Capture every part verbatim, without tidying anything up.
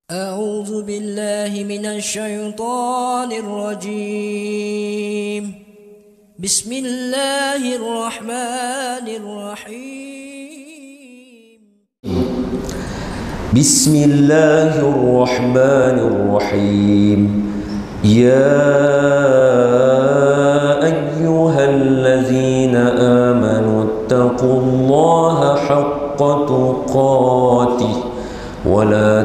أعوذ بالله من الشيطان الرجيم بسم الله الرحمن الرحيم بسم الله الرحمن الرحيم يا أيها الذين آمنوا اتقوا الله حق تقاته ولا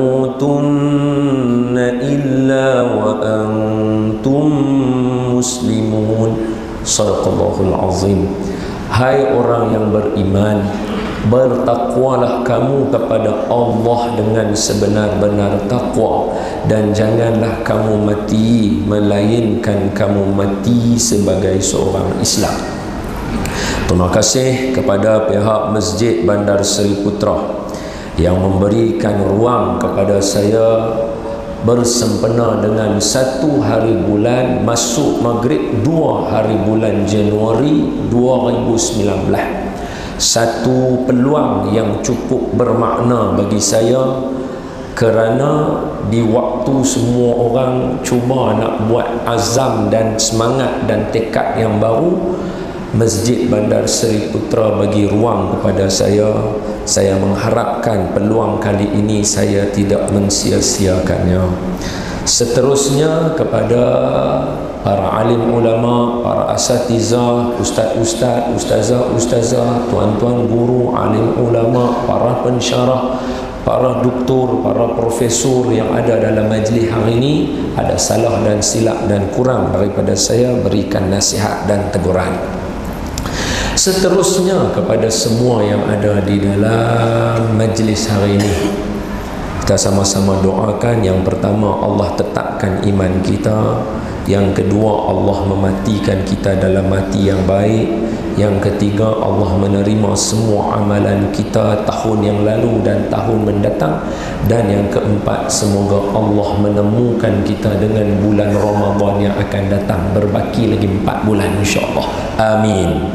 تموتن إلا وأنتم مسلمون. Sadaqallahul azim. Hai orang yang beriman, bertakwalah kamu kepada Allah dengan sebenar-benar takwa, dan janganlah kamu mati melainkan kamu mati sebagai seorang Islam. Terima kasih kepada pihak Masjid Bandar Seri Putra yang memberikan ruang kepada saya bersempena dengan satu hari bulan masuk maghrib dua hari bulan Januari dua ribu sembilan belas. Satu peluang yang cukup bermakna bagi saya, kerana di waktu semua orang cuba nak buat azam dan semangat dan tekad yang baru, Masjid Bandar Seri Putra bagi ruang kepada saya. Saya mengharapkan peluang kali ini saya tidak mensia-siakannya. Seterusnya kepada para alim ulama, para asatizah, ustaz-ustaz, ustazah-ustazah, tuan-tuan guru, alim ulama, para pensyarah, para doktor, para profesor yang ada dalam majlis hari ini, ada salah dan silap dan kurang daripada saya, berikan nasihat dan teguran. Seterusnya kepada semua yang ada di dalam majlis hari ini, kita sama-sama doakan. Yang pertama, Allah tetapkan iman kita. Yang kedua, Allah mematikan kita dalam mati yang baik. Yang ketiga, Allah menerima semua amalan kita tahun yang lalu dan tahun mendatang. Dan yang keempat, semoga Allah menemukan kita dengan bulan Ramadan yang akan datang. Berbaki lagi empat bulan insya-Allah. Amin.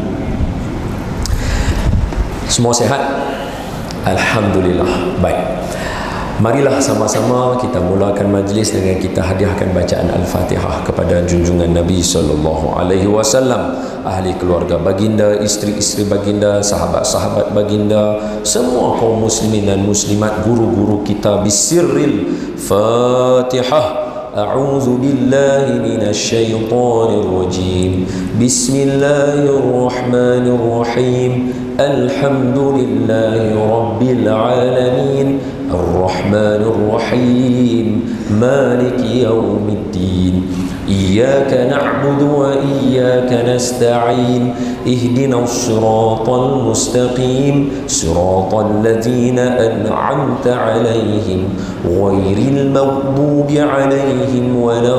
Semua sihat? Alhamdulillah. Baik, marilah sama-sama kita mulakan majlis dengan kita hadiahkan bacaan Al-Fatihah kepada junjungan Nabi sallallahu alaihi wasallam, ahli keluarga baginda, isteri-isteri baginda, sahabat-sahabat baginda, semua kaum muslimin dan muslimat, guru-guru kita. Bisirril Fatihah. أعوذ بالله من الشيطان الرجيم بسم الله الرحمن الرحيم الحمد لله رب العالمين الرحمن الرحيم مالك يوم الدين إياك نعبد وإياك نستعين اهدنا الصراط المستقيم صراط الذين أنعمت عليهم غير المغضوب عليهم ولا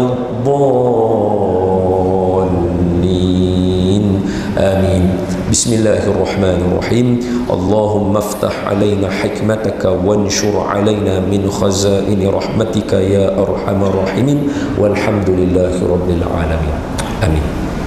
الضالين آمين. بسم الله الرحمن الرحيم اللهم افتح علينا حكمتك وانشر علينا من خزائن رحمتك يا أرحم الراحمين والحمد لله رب العالمين آمين.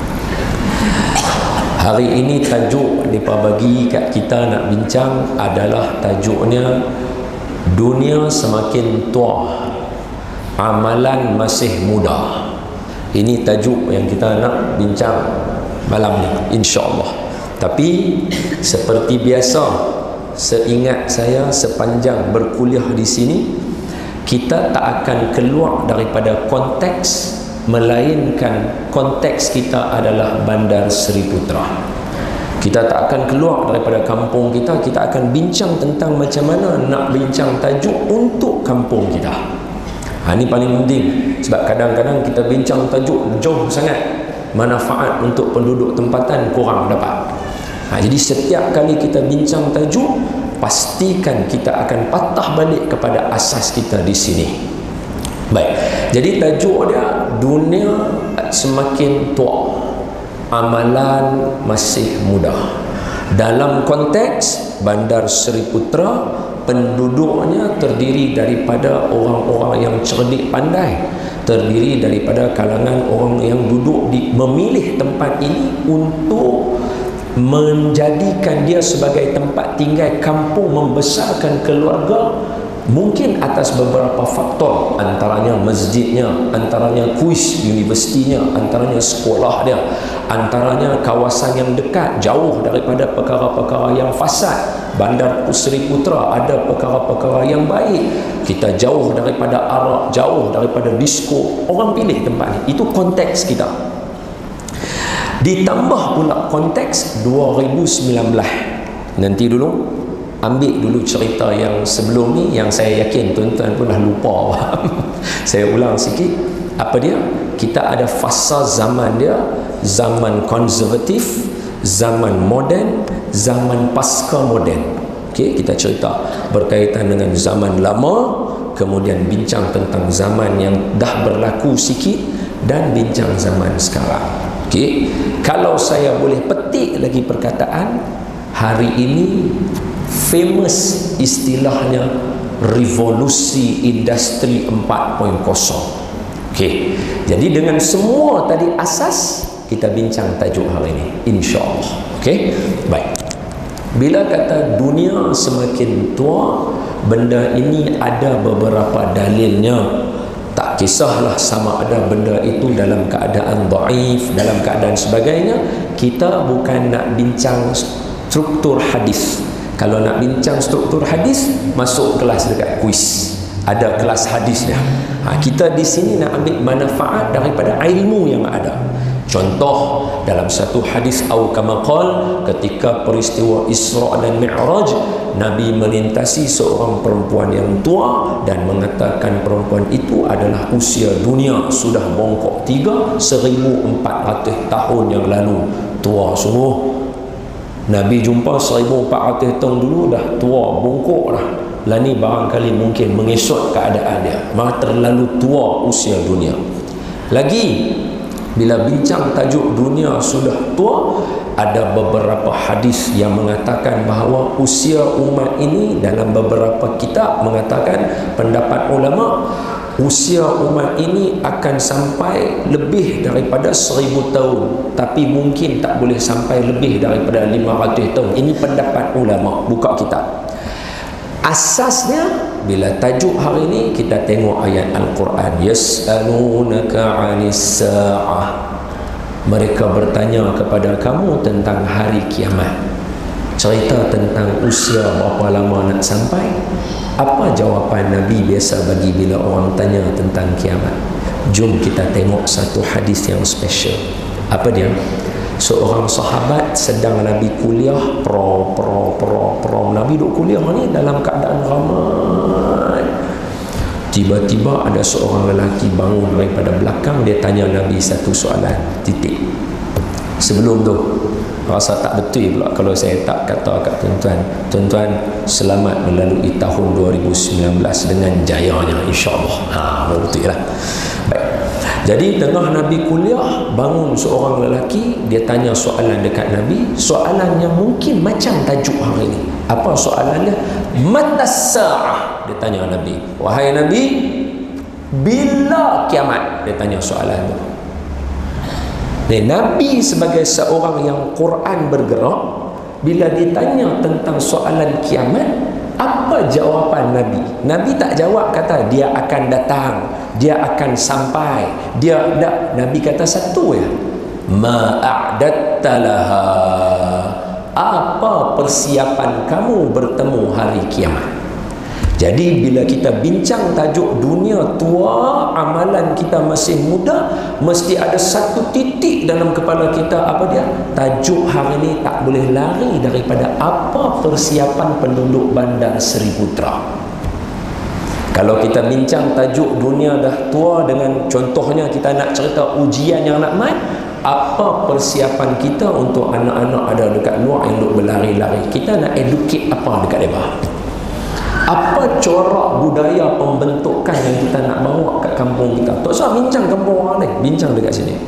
Hari ini tajuk mereka bagi kat kita nak bincang adalah tajuknya dunia semakin tua, amalan masih muda. Ini tajuk yang kita nak bincang malam ni insya-Allah. Tapi seperti biasa, seingat saya sepanjang berkuliah di sini, kita tak akan keluar daripada konteks, melainkan konteks kita adalah Bandar Seri Putra. Kita tak akan keluar daripada kampung kita. Kita akan bincang tentang macam mana nak bincang tajuk untuk kampung kita. Ha, ini paling penting. Sebab kadang-kadang kita bincang tajuk jauh sangat, manfaat untuk penduduk tempatan kurang dapat. Ha, jadi setiap kali kita bincang tajuk, pastikan kita akan patah balik kepada asas kita di sini. Baik, jadi tajuk dia dunia semakin tua, amalan masih muda. Dalam konteks Bandar Seri Putra, penduduknya terdiri daripada orang-orang yang cerdik pandai, terdiri daripada kalangan orang yang duduk di memilih tempat ini untuk menjadikan dia sebagai tempat tinggal kampung, membesarkan keluarga, Mungkin atas beberapa faktor, antaranya masjidnya, antaranya kuis universitinya, antaranya sekolah dia, antaranya kawasan yang dekat, jauh daripada perkara-perkara yang fasad. Bandar Seri Putra ada perkara-perkara yang baik. Kita jauh daripada arak, jauh daripada disko. Orang pilih tempat ni. Itu konteks kita. Ditambah pula konteks dua ribu sembilan belas. Nanti dulu ambil dulu cerita yang sebelum ni, yang saya yakin tuan-tuan pun dah lupa. Saya ulang sikit. Apa dia? Kita ada fasa zaman dia, zaman konservatif, zaman moden, zaman pasca moden. Okey, kita cerita berkaitan dengan zaman lama, kemudian bincang tentang zaman yang dah berlaku sikit, dan bincang zaman sekarang. Okey, kalau saya boleh petik lagi perkataan hari ini, famous istilahnya revolusi industri empat titik kosong. Okey, jadi dengan semua tadi asas, kita bincang tajuk hari ini, insya-Allah. Okey, baik. Bila kata dunia semakin tua, benda ini ada beberapa dalilnya. Tak kisahlah sama ada benda itu dalam keadaan dhaif, dalam keadaan sebagainya. Kita bukan nak bincang struktur hadis. Kalau nak bincang struktur hadis, masuk kelas dekat kuis. Ada kelas hadis dia. Ha, kita di sini nak ambil manfaat daripada ilmu yang ada. Contoh dalam satu hadis au kama qal, ketika peristiwa Isra dan Mi'raj, Nabi melintasi seorang perempuan yang tua dan mengatakan perempuan itu adalah usia dunia sudah bongkok tiga seribu empat ratus tahun yang lalu. Tua sungguh. Nabi jumpa seribu empat ratus tahun dulu dah tua bongkok dah. Lah ni barangkali mungkin mengesot keadaan dia. Maka terlalu tua usia dunia. Lagi bila bincang tajuk dunia sudah tua, ada beberapa hadis yang mengatakan bahawa usia umat ini, dalam beberapa kitab mengatakan pendapat ulama, usia umat ini akan sampai lebih daripada seribu tahun, tapi mungkin tak boleh sampai lebih daripada lima ratus tahun. Ini pendapat ulama. Buka kitab. Asasnya, bila tajuk hari ini kita tengok ayat Al-Quran, yas'alunaka 'anis sa'ah. Mereka bertanya kepada kamu tentang hari kiamat. Cerita tentang usia berapa lama nak sampai. Apa jawapan Nabi biasa bagi bila orang tanya tentang kiamat? Jom kita tengok satu hadis yang special. Apa dia? Seorang sahabat sedang Nabi kuliah, pro pro pro pro Nabi duk kuliah ni dalam keadaan ramai. Tiba-tiba ada seorang lelaki bangun daripada belakang, dia tanya Nabi satu soalan, titik. Sebelum tu rasa tak betul pula kalau saya tak kata kat tuan-tuan, tuan-tuan selamat melalui tahun dua ribu sembilan belas dengan jayanya, insya-Allah. Ha, betul lah. Baik. Jadi tengah Nabi kuliah, bangun seorang lelaki, dia tanya soalan dekat Nabi, soalan yang mungkin macam tajuk hari ini. Apa soalannya? Matas sa'ah, dia tanya Nabi. Wahai Nabi, bila kiamat? Dia tanya soalan itu. Dan Nabi sebagai seorang yang Quran bergerak, bila ditanya tentang soalan kiamat, apa jawapan Nabi? Nabi tak jawab kata dia akan datang, dia akan sampai, dia tak. Nabi kata satu ya, ma'a'datta laha, apa persiapan kamu bertemu hari kiamat. Jadi bila kita bincang tajuk dunia tua, amalan kita masih muda, mesti ada satu titik dalam kepala kita. Apa dia? Tajuk hari ini tak boleh lari daripada apa persiapan penduduk Bandar Seri Putra. Kalau kita bincang tajuk dunia dah tua, dengan contohnya kita nak cerita ujian yang nak mai, apa persiapan kita untuk anak-anak ada dekat luar yang duk berlari-lari? Kita nak educate apa dekat mereka? Apa corak budaya pembentukan yang kita nak bawa kat kampung kita? Tak usah bincang kampung orang lain, bincang dekat sini.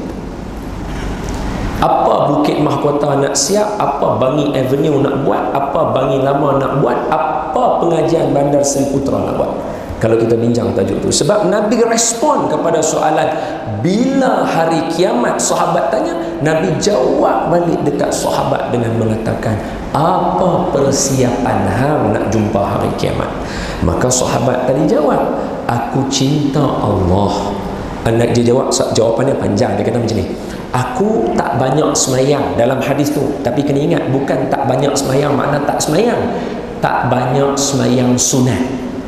Apa Bukit Mahkota nak siap, apa Bangi Avenue nak buat, apa Bangi Lama nak buat, apa pengajian Bandar Seri Putra nak buat. kalau kita bincang tajuk tu. Sebab Nabi respon kepada soalan bila hari kiamat, sahabat tanya, Nabi jawab balik dekat sahabat dengan mengatakan, apa persiapan hang nak jumpa hari kiamat? Maka sahabat tadi jawab, aku cinta Allah. Anak dia jawab, jawapannya panjang. Dia kata macam ni, aku tak banyak semayang dalam hadis tu. Tapi kena ingat, bukan tak banyak semayang makna tak semayang, tak banyak semayang sunat.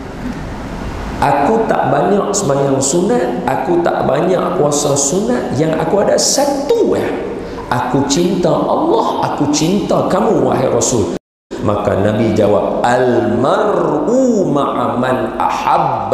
Aku tak banyak semayang sunat, aku tak banyak puasa sunat. Yang aku ada satu ya, aku cinta Allah, aku cinta kamu wahai Rasul. Maka Nabi jawab, al-mar'u ma'aman ahab.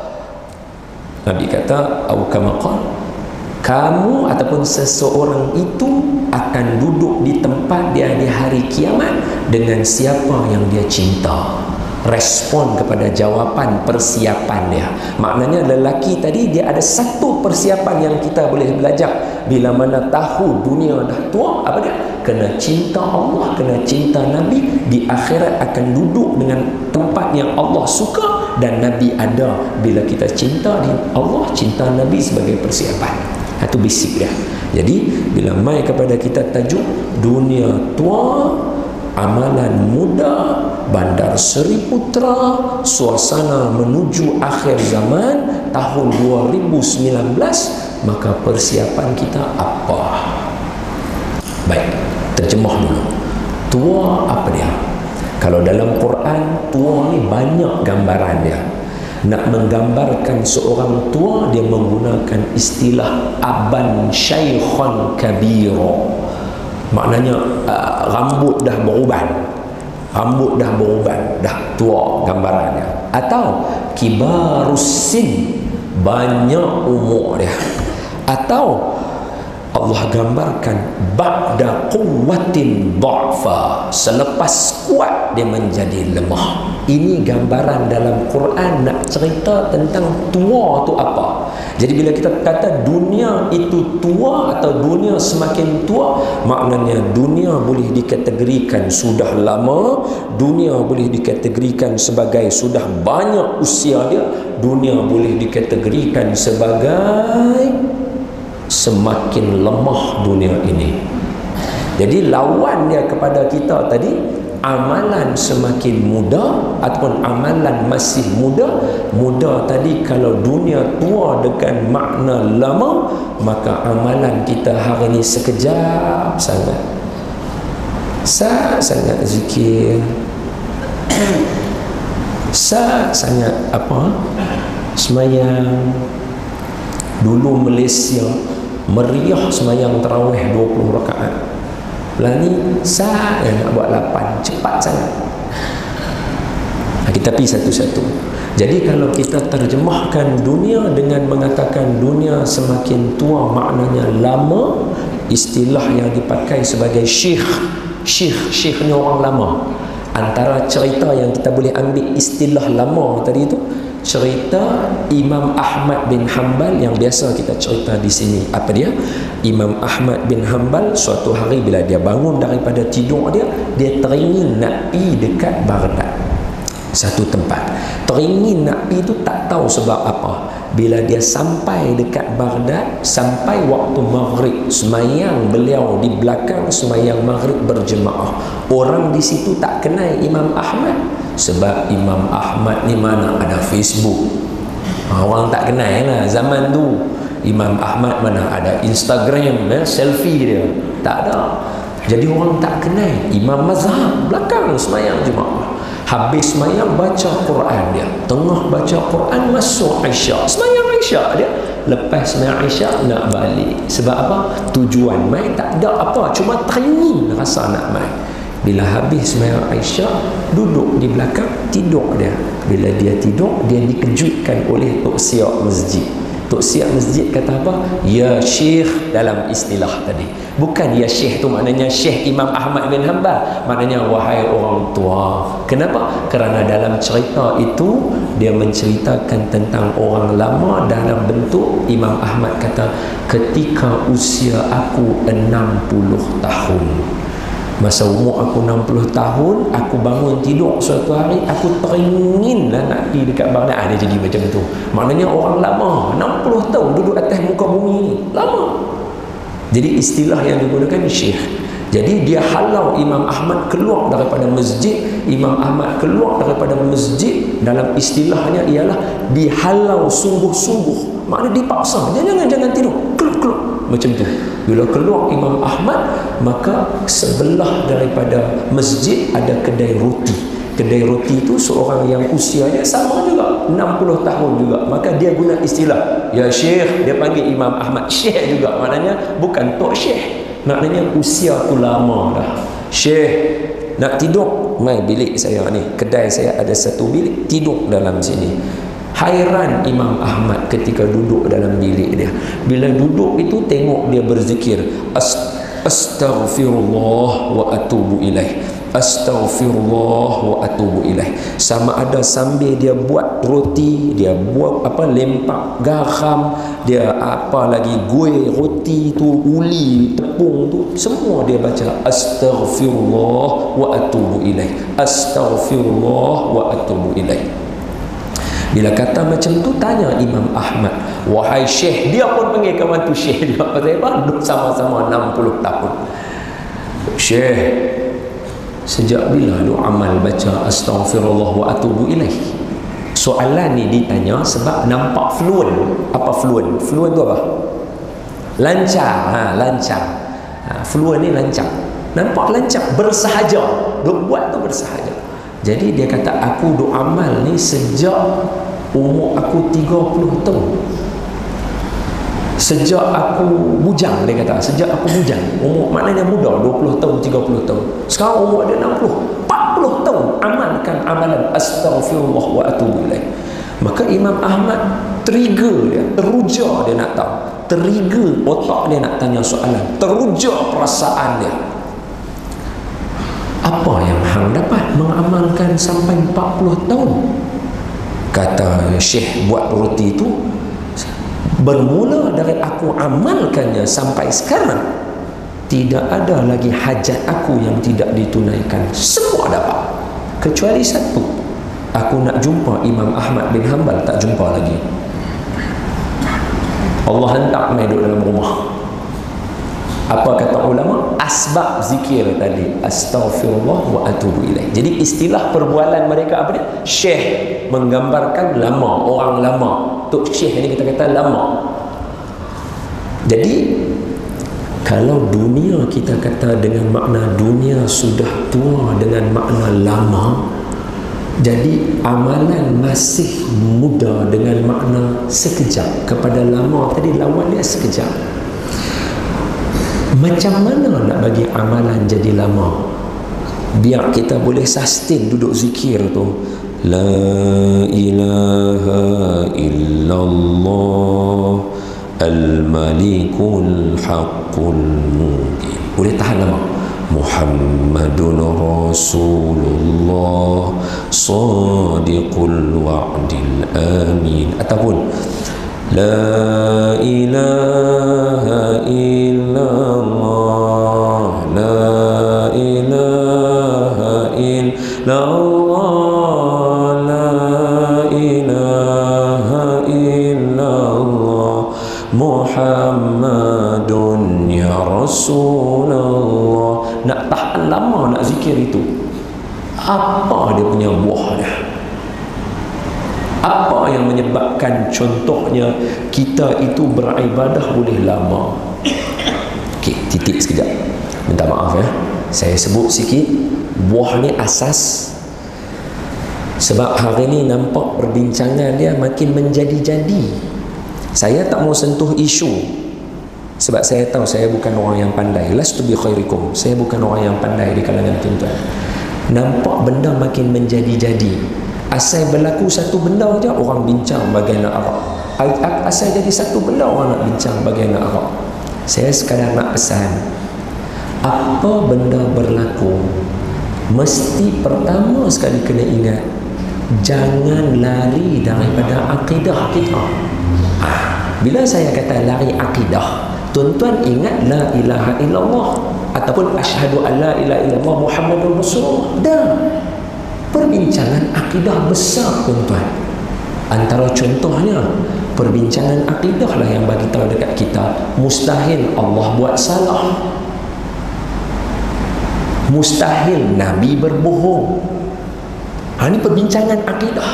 Nabi kata, au kama qala, kamu ataupun seseorang itu akan duduk di tempat dia di hari kiamat dengan siapa yang dia cinta. Respon kepada jawapan persiapan dia. Maknanya lelaki tadi dia ada satu persiapan yang kita boleh belajar. Bila mana tahu dunia dah tua, apa dia? Kena cinta Allah, kena cinta Nabi. Di akhirat akan duduk dengan tempat yang Allah suka dan Nabi ada. Bila kita cinta Allah, cinta Nabi sebagai persiapan. Itu basic dia. Jadi bila mai kepada kita tajuk dunia tua, amalan muda, Bandar Seri Putra, suasana menuju akhir zaman tahun dua ribu sembilan belas, maka persiapan kita apa? Baik, terjemah dulu. Tua apa dia? Kalau dalam Quran, tua ni banyak gambaran dia. Nak menggambarkan seorang tua, dia menggunakan istilah aban syaikhan kabira. Maknanya uh, rambut dah beruban, rambut dah beruban, dah tua gambarannya. Atau kibarusin, banyak umur dia. Atau Allah gambarkan ba'da quwwatin dha'fa, selepas kuat dia menjadi lemah. Ini gambaran dalam Quran nak cerita tentang tua tu apa. Jadi bila kita kata dunia itu tua atau dunia semakin tua, maknanya dunia boleh dikategorikan sudah lama, dunia boleh dikategorikan sebagai sudah banyak usia dia, dunia boleh dikategorikan sebagai semakin lemah dunia ini. Jadi lawan dia kepada kita tadi, amalan semakin muda ataupun amalan masih muda. Muda tadi kalau dunia tua dengan makna lama, maka amalan kita hari ini sekejap sangat, sangat zikir, sangat apa, semayang. Dulu Malaysia meriah semayang tarawih dua puluh rakaat. Belah ni saya nak buat lapan, cepat sangat. Kita pergi satu-satu. Jadi kalau kita terjemahkan dunia dengan mengatakan dunia semakin tua, maknanya lama. Istilah yang dipakai sebagai syekh, syekh, syekh ni orang lama. Antara cerita yang kita boleh ambil istilah lama tadi itu, cerita Imam Ahmad bin Hanbal yang biasa kita cerita di sini. Apa dia? Imam Ahmad bin Hanbal suatu hari bila dia bangun daripada tidur dia, dia teringin nak pergi dekat Baghdad, satu tempat. Teringin nak pergi tu tak tahu sebab apa. Bila dia sampai dekat Baghdad, sampai waktu maghrib, semayang beliau di belakang, semayang maghrib berjemaah. Orang di situ tak kenal Imam Ahmad, sebab Imam Ahmad ni mana ada Facebook. Orang tak kenal lah zaman tu. Imam Ahmad mana ada Instagram, eh, selfie dia tak ada. Jadi orang tak kenal. Imam mazhab belakang semayang jemaah. Habis semayang baca Quran dia, tengah baca Quran masuk Isyak, semayang Isyak dia. Lepas semayang Isyak nak balik. Sebab apa? Tujuan mai tak ada apa, cuma teringin rasa nak mai. Bila habis semayang Isyak, duduk di belakang, tidur dia. Bila dia tidur, dia dikejutkan oleh tok siap masjid. Tok siap masjid kata apa? Ya Syekh, dalam istilah tadi. Bukan ya Syekh tu maknanya Syekh Imam Ahmad bin Hanbal, maknanya wahai orang tua. Kenapa? Kerana dalam cerita itu dia menceritakan tentang orang lama dalam bentuk Imam Ahmad kata, ketika usia aku enam puluh tahun, Masa umur aku enam puluh tahun, aku bangun tidur suatu hari, aku teringinlah nak pergi dekat Baghdad. Ah, dia jadi macam tu. Maknanya orang lama, enam puluh tahun duduk atas muka bumi ni. Lama. Jadi istilah yang digunakan syekh. Jadi dia halau Imam Ahmad keluar daripada masjid. Imam Ahmad keluar daripada masjid, dalam istilahnya ialah dihalau sungguh-sungguh. Maknanya dipaksa. Jangan jangan tidur. Keluar keluar. Macam tu. Bila keluar Imam Ahmad, maka sebelah daripada masjid ada kedai roti. Kedai roti itu seorang yang usianya sama juga, enam puluh tahun juga. Maka dia guna istilah, ya syekh. Dia panggil Imam Ahmad syekh juga. Maknanya bukan tok syekh. Maknanya usia tu lama dah. Syekh, nak tidur? Mai bilik saya ni. Kedai saya ada satu bilik. Tidur dalam sini. Hairan Imam Ahmad ketika duduk dalam bilik dia. Bila duduk itu tengok dia berzikir, Astaghfirullah wa atubu ilaih. Astaghfirullah wa atubu ilaih. Sama ada sambil dia buat roti, dia buat apa, lempak garam, dia apa lagi gue roti tu, uli tepung tu, semua dia baca Astaghfirullah wa atubu ilaih. Astaghfirullah wa atubu ilaih. Bila kata macam tu, tanya Imam Ahmad, wahai syekh. Dia pun panggil kawan tu syekh dia. Pasal apa? Duduk sama-sama enam puluh tahun. Syekh, sejak bila lu amal baca Astaghfirullah wa atubu ilaih? Soalan ni ditanya sebab nampak fluent. Apa fluent? Fluent tu apa? Lancar. Ha, lancar. Ha, fluent ni lancar. Nampak lancar, bersahaja. Duk buat tu bersahaja. Jadi dia kata, aku duk amal ni sejak umur aku tiga puluh tahun. Sejak aku bujang, dia kata. Sejak aku bujang. Umur maknanya muda, dua puluh tahun, tiga puluh tahun. Sekarang umur dia enam puluh, empat puluh tahun. Amalkan amalan Astaghfirullah wa atubu ilaih. Maka Imam Ahmad trigger dia, teruja dia nak tahu. Trigger otak dia nak tanya soalan. Teruja perasaan dia. Apa yang hang dapat mengamalkan sampai empat puluh tahun? Kata syekh, buat roti itu bermula dari aku amalkannya sampai sekarang, tidak ada lagi hajat aku yang tidak ditunaikan. Semua dapat, kecuali satu. Aku nak jumpa Imam Ahmad bin Hanbal, tak jumpa lagi. Allah hantar mai duduk dalam rumah. Apa kata ulama? Asbab zikir tadi, Astaghfirullah wa atubu ilaih. Jadi istilah perbualan mereka apa dia? Syekh, menggambarkan lama, orang lama. Tok syekh ni kita kata lama. Jadi kalau dunia kita kata dengan makna dunia sudah tua dengan makna lama, jadi amalan masih muda dengan makna sekejap. Kepada lama tadi lawan dia sekejap. Macam mana nak bagi amalan jadi lama biar kita boleh sustain duduk zikir tu, la ilaha illallah al-malikul haqqul mubin, boleh tahan lama. Muhammadun Rasulullah sadiqul wa'dil amin, ataupun la ilaha illallah, la ilaha illallah, la ilaha illallah, Muhammadun ya Rasulullah. Nak tahan lama nak zikir itu, apa dia punya buah dia? Apa yang menyebabkan contohnya kita itu beribadah boleh lama? Okey, titik sekejap. Minta maaf ya. Saya sebut sikit buah ni asas. Sebab hari ni nampak perbincangan dia makin menjadi-jadi. Saya tak mau sentuh isu. Sebab saya tahu saya bukan orang yang pandai. Lastu bi khairikum. Saya bukan orang yang pandai di kalangan tuan-tuan. Nampak benda makin menjadi-jadi. Asal berlaku satu benda je orang bincang bagai nak Arab. Asal jadi satu benda orang nak bincang bagai nak Arab. Saya sekadar nak pesan, apa benda berlaku, mesti pertama sekali kena ingat, jangan lari daripada akidah kita. Bila saya kata lari akidah, tuan-tuan ingat la ilaha illallah. ataupun asyhadu an la ilaha illallah Muhammadur Rasulullah. Dah. Perbincangan akidah besar, tuan-tuan. Antara contohnya, perbincangan akidah lah yang bagi tahu dekat kita, mustahil Allah buat salah. Mustahil Nabi berbohong. Ha, ini perbincangan akidah.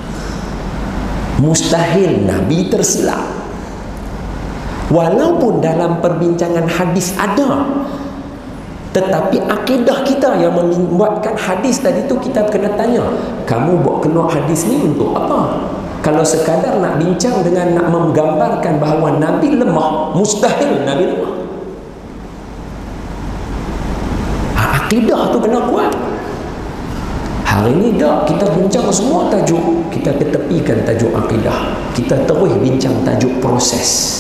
Mustahil Nabi tersilap. Walaupun dalam perbincangan hadis ada, tetapi akidah kita yang membuatkan hadis tadi tu, kita kena tanya, kamu buat keluar hadis ni untuk apa? Kalau sekadar nak bincang dengan nak menggambarkan bahawa Nabi lemah, mustahil Nabi lemah. Ha, akidah tu kena kuat. Hari ni dah kita bincang semua tajuk, kita ketepikan tajuk akidah, kita terus bincang tajuk proses.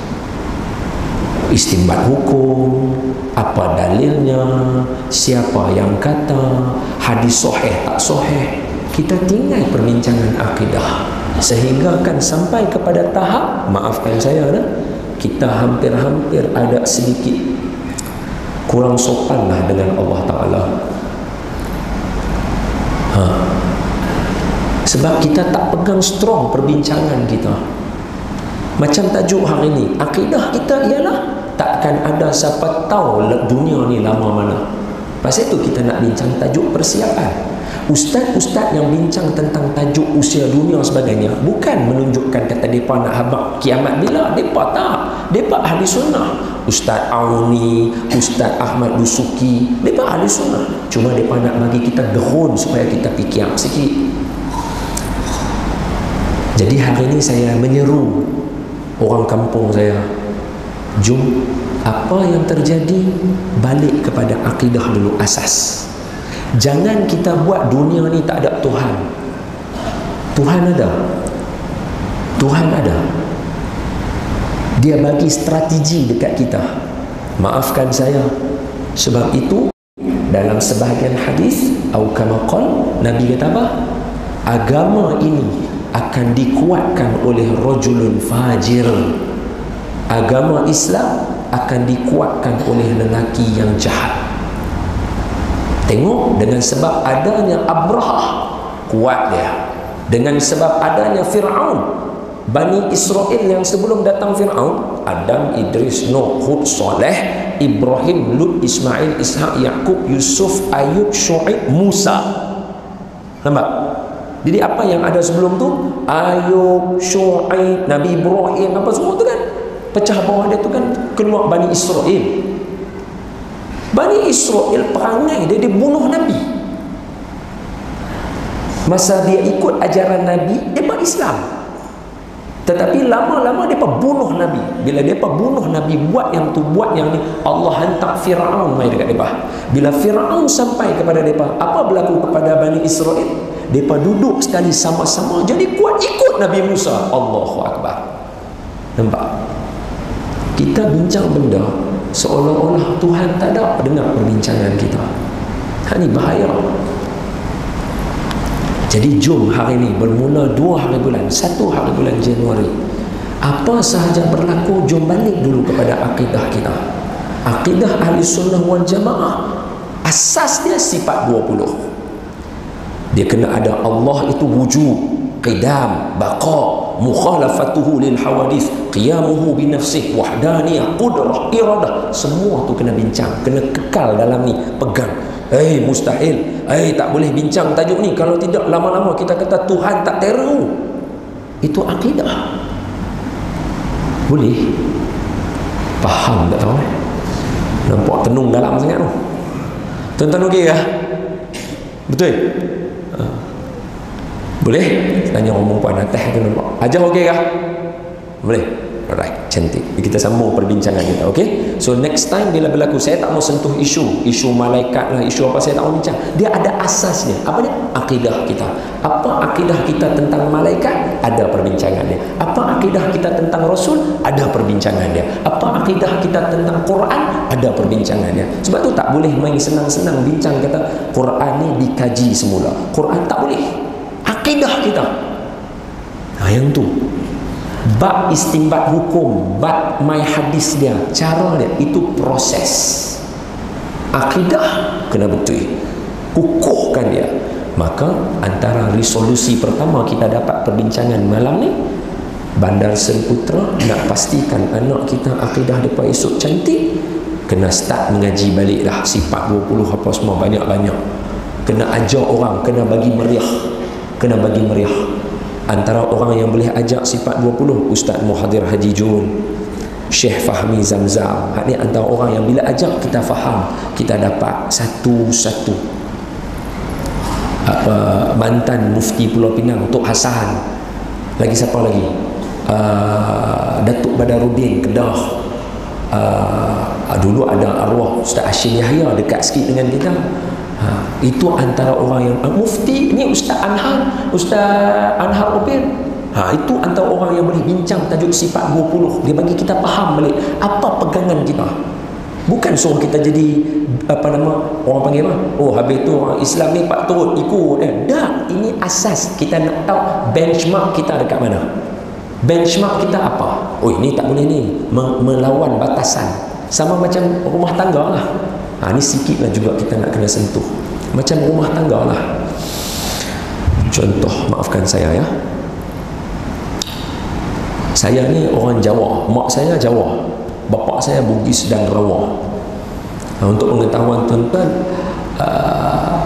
Istinbat hukum, apa dalilnya, siapa yang kata, hadis sahih tak sahih. Kita tinggal perbincangan akidah, sehingga kan sampai kepada tahap, maafkan saya dah, kita hampir-hampir ada sedikit kurang sopan lah dengan Allah Ta'ala. Ha. Sebab kita tak pegang strong perbincangan kita. Macam tajuk hari ni, akidah kita ialah takkan ada siapa tahu dunia ni lama mana. Pasal itu kita nak bincang tajuk persiapan. Ustaz-ustaz yang bincang tentang tajuk usia dunia sebagainya bukan menunjukkan kata mereka nak habaq kiamat bila. Mereka tak. Mereka ahli sunnah. Ustaz Auni, Ustaz Ahmad Dusuki, mereka ahli sunnah. Cuma mereka nak bagi kita gerun supaya kita fikir sikit. Jadi hari ini saya menyeru orang kampung saya, jom apa yang terjadi balik kepada akidah dulu, asas. Jangan kita buat dunia ni tak ada Tuhan. Tuhan ada. Tuhan ada. Dia bagi strategi dekat kita. Maafkan saya. Sebab itu dalam sebahagian hadis, au kama qala, Nabi kata apa? Agama ini akan dikuatkan oleh rajulun fajir. Agama Islam akan dikuatkan oleh lelaki yang jahat. Tengok, dengan sebab adanya Abrahah, kuat dia. Dengan sebab adanya Fir'aun, Bani Israel yang sebelum datang Fir'aun, Adam, Idris, Nuh, Hud, Saleh, Ibrahim, Lut, Ismail, Ishaq, Yaqub, Yusuf, Ayub, Syuaib, Musa. Nampak? Jadi apa yang ada sebelum tu? Ayub, Syuaib, Nabi Ibrahim, apa semua tu kan? Pecah bawah dia tu kan keluar Bani Israel. Bani Israel perangai dia, dia bunuh Nabi. Masa dia ikut ajaran Nabi, dia buat Islam. Tetapi lama-lama dia bunuh Nabi. Bila dia bunuh Nabi, buat yang tu, buat yang ni, Allah hantar Fir'aun mai dekat mereka. Bila Fir'aun sampai kepada mereka, apa berlaku kepada Bani Israel? Mereka duduk sekali sama-sama jadi kuat ikut Nabi Musa. Allahu Akbar. Nampak? Kita bincang benda seolah-olah Tuhan tak ada dengar perbincangan kita. Ha, ni bahaya. Jadi jom hari ni bermula dua hari bulan, satu hari bulan Januari, apa sahaja berlaku, jom balik dulu kepada akidah kita. Akidah ahli sunnah wal jamaah, asas dia sifat dua puluh. Dia kena ada Allah itu wujud, qidam, baqa, mukhalafatuhu lil hawadith, qiyamuhu bi nafsih, wahdaniyah, qudrah, iradah. Semua tu kena bincang, kena kekal dalam ni, pegang. Eh, hey, mustahil. Eh, hey, tak boleh bincang tajuk ni. Kalau tidak, lama-lama kita kata Tuhan tak teru. Itu akidah. Boleh? Faham tak tahu? Nampak tenung dalam sangat tu. Tuan-tuan okey kah? Betul? Uh. Boleh? Tanya orang perempuan atas tu nampak. Ajar okey kah? Boleh? Alright, cantik. Kita sambung perbincangan kita, okey? So next time bila berlaku, saya tak mau sentuh isu, isu malaikat lah, isu apa, saya tak mau bincang. Dia ada asasnya. Apa dia? Akidah kita. Apa akidah kita tentang malaikat? Ada perbincangan dia. Apa akidah kita tentang Rasul? Ada perbincangan dia. Apa akidah kita tentang Quran? Ada perbincangan dia. Sebab tu tak boleh main senang-senang bincang kata Quran ni dikaji semula. Quran tak boleh. Akidah kita. Nah, yang tu. Bab istinbat hukum, bab mai hadis dia, cara dia, itu proses. akidah kena betul, kukuhkan dia. Maka antara resolusi pertama kita dapat perbincangan malam ni, Bandar Seri Putra nak pastikan anak kita akidah depa esok cantik, kena start mengaji balik dah sifat dua puluh apa semua banyak-banyak. Kena ajar orang, kena bagi meriah. Kena bagi meriah. Antara orang yang boleh ajak sifat dua puluh, Ustaz Muhadir Haji Jun, Syekh Fahmi Zamzam. Hak ni antara orang yang bila ajak kita faham, kita dapat satu-satu. Apa, mantan Mufti Pulau Pinang Tok Hasan. Lagi siapa lagi? Uh, Datuk Badarudin Kedah. Uh, dulu ada arwah Ustaz Hashim Yahya dekat sikit dengan kita. Ha, itu antara orang yang uh, Mufti ni Ustaz Anhar, Ustaz Anhar Opir. Ha, itu antara orang yang boleh bincang tajuk sifat dua puluh. Dia bagi kita faham balik apa pegangan kita. Bukan suruh kita jadi apa nama orang panggil apa? Oh, habis tu orang Islam ni pak turut ikut. Eh, dah, ini asas kita nak tahu benchmark kita dekat mana. Benchmark kita apa? Oh, ini tak boleh ni, melawan batasan. Sama macam rumah tangga lah. Ha, ni sikit lah juga kita nak kena sentuh. Macam rumah tangga lah. Contoh, maafkan saya ya, saya ni orang Jawa, mak saya Jawa, bapa saya Bugis dan Rawa. Ha, untuk pengetahuan tuan-tuan, uh,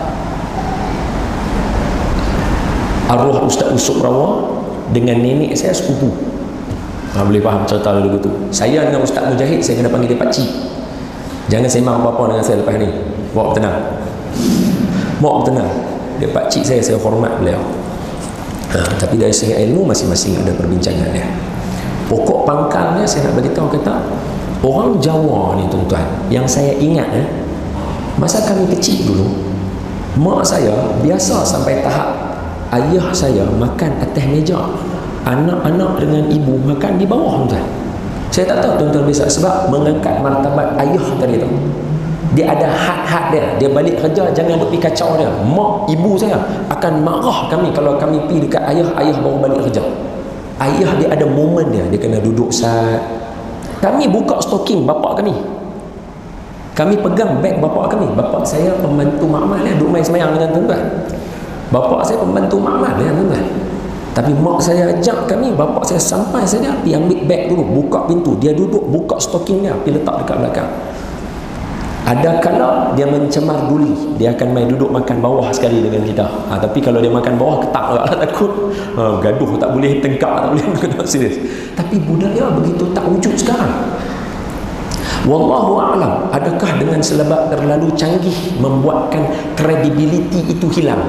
arwah Ustaz Usuk Rawa dengan nenek saya sepupu. Ha, boleh faham cerita dulu tu. Saya dengan Ustaz Mujahid, saya kena panggil dia pakcik. Jangan sembang apa-apa dengan saya lepas ni. Bawa tenang. Bawa tenang. Dia pakcik saya, saya hormat beliau. Ha, tapi dari segi ilmu masing-masing ada perbincangan dia. Pokok pangkalnya saya nak beritahu kata, orang Jawa ni tuan-tuan, yang saya ingat eh, masa kami kecil dulu, mak saya biasa sampai tahap ayah saya makan atas meja, anak-anak dengan ibu makan di bawah tuan-tuan. Saya tak tahu tuan-tuan bisa sebab mengangkat martabat ayah tadi tu. Dia ada had-had dia. Dia balik kerja jangan duk pergi kacau dia. Mak, ibu saya akan marah kami kalau kami pergi dekat ayah, ayah baru balik kerja. Ayah dia ada momen dia, dia kena duduk sat. Kami buka stoking bapak kami. Kami pegang beg bapak kami. Bapak saya pembantu makmal dia, duduk main semayang dengan tuan-tuan. Bapak saya pembantu makmal dia tuan-tuan. Tapi mak saya ajak kami, bapak saya sampai saja pergi ambil beg dulu, buka pintu, dia duduk buka stoking dia, pergi letak dekat belakang. Ada kala dia mencemar duli, dia akan main duduk makan bawah sekali dengan kita. Ha, tapi kalau dia makan bawah ketak lah, takut ha, gaduh, tak boleh tengkak, tak boleh tak serius. Tapi budaya begitu tak wujud sekarang. Wallahu a'lam, adakah dengan sebab terlalu canggih membuatkan kredibiliti itu hilang?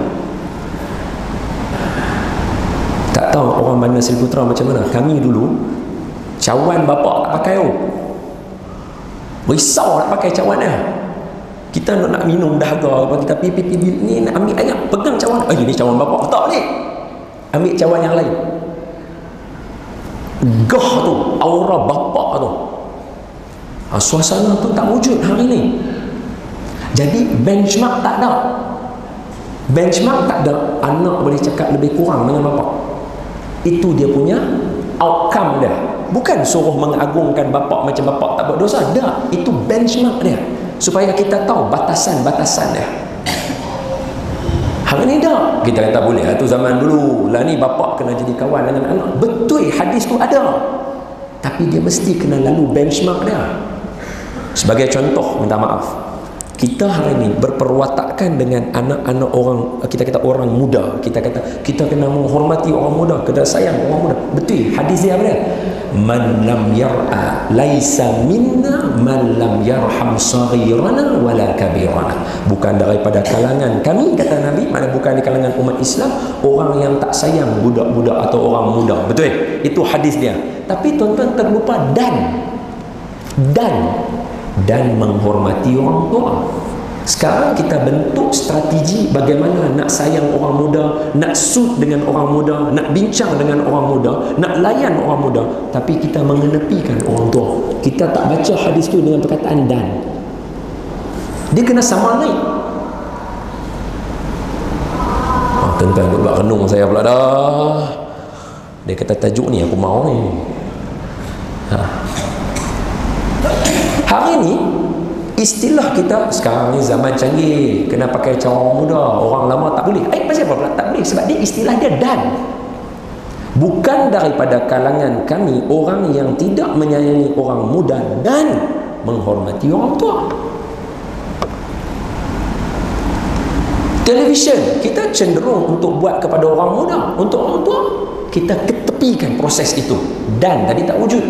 Tak tahu orang mana Seri Putra macam mana. Kami dulu cawan bapak tak pakai oh. Risau nak pakai cawan dia. Kita nak, nak minum dahaga apa kita pipi pipi ni nak ambil air, pegang cawan. Eh ni cawan bapak tak ni. Ambil cawan yang lain. Gah tu, aura bapak tu. Ha, suasana tu tak wujud hari ni. Jadi benchmark tak ada. Benchmark tak ada. Anak boleh cakap lebih kurang dengan bapak. Itu dia punya outcome dia. Bukan suruh mengagungkan bapak macam bapak tak buat dosa. Dah, itu benchmark dia. Supaya kita tahu batasan-batasan dia. Hari ni dah. Kita kata boleh. Itu zaman dulu. Lah ni bapak kena jadi kawan dengan anak. Betul, hadis tu ada. Tapi dia mesti kena lalu benchmark dia. Sebagai contoh, minta maaf. Kita hari ini berperwatakan dengan anak-anak orang, kita kata orang muda. Kita kata kita kena menghormati orang muda, kena sayang orang muda. Betul, hadis dia apa dia? Man lam yar'a laisa minna man lam yarham saghirana wala kabirana. Bukan daripada kalangan kami, kata Nabi, mana bukan di kalangan umat Islam orang yang tak sayang budak-budak atau orang muda. Betul? Itu hadis dia. Tapi tuan-tuan terlupa dan dan dan menghormati orang tua. Sekarang kita bentuk strategi bagaimana nak sayang orang muda, nak suit dengan orang muda, nak bincang dengan orang muda, nak layan orang muda, tapi kita mengenepikan orang tua. Kita tak baca hadis tu dengan perkataan dan. Dia kena sama naik. Oh, tuan-tuan buat renung saya pula dah. Dia kata tajuk ni aku mau ni. Ha. Hari ni Istilah kita sekarang ni zaman canggih, kena pakai cara orang muda, orang lama tak boleh. Eh, pasal apa pula tak boleh? Sebab dia istilah dia dan. Bukan daripada kalangan kami orang yang tidak menyayangi orang muda dan menghormati orang tua. Televisyen kita cenderung untuk buat kepada orang muda, untuk orang tua kita ketepikan proses itu, dan tadi tak wujud.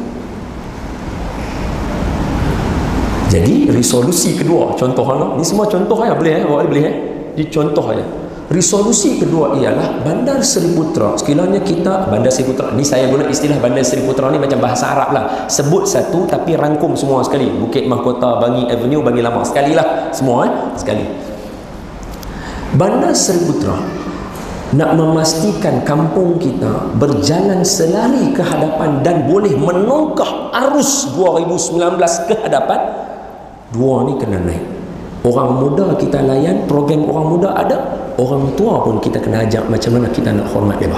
Jadi resolusi kedua, contoh ni semua contoh ya, boleh eh, boleh eh. Di contoh ya. Resolusi kedua ialah Bandar Seri Putra. Sekiranya kita Bandar Seri Putra ni, saya guna istilah Bandar Seri Putra ni macam bahasa Arab lah. Sebut satu tapi rangkum semua sekali. Bukit Mahkota, Bangi Avenue, Bangi Lama, sekali lah semua eh, sekali. Bandar Seri Putra nak memastikan kampung kita berjalan selari ke hadapan dan boleh menongkah arus dua ribu sembilan belas ke hadapan. Dua ni kena naik. Orang muda kita layan, program orang muda ada, orang tua pun kita kena ajak macam mana kita nak hormat dia.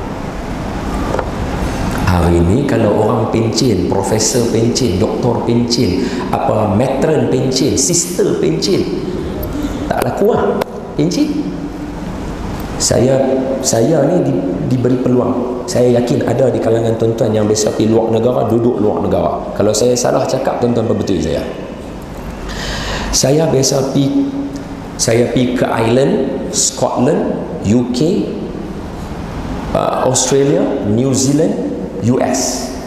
Hari ni kalau orang pencin, profesor pencin, doktor pencin, apa matron pencin, sister pencin, tak laku lah pencin. Saya saya ni di, diberi peluang. Saya yakin ada di kalangan tuan-tuan yang biasa pergi luar negara, duduk luar negara. Kalau saya salah cakap, tuan-tuan berbetul saya. Saya biasa pergi, saya pergi ke Ireland, Scotland, U K, uh, Australia, New Zealand, U S.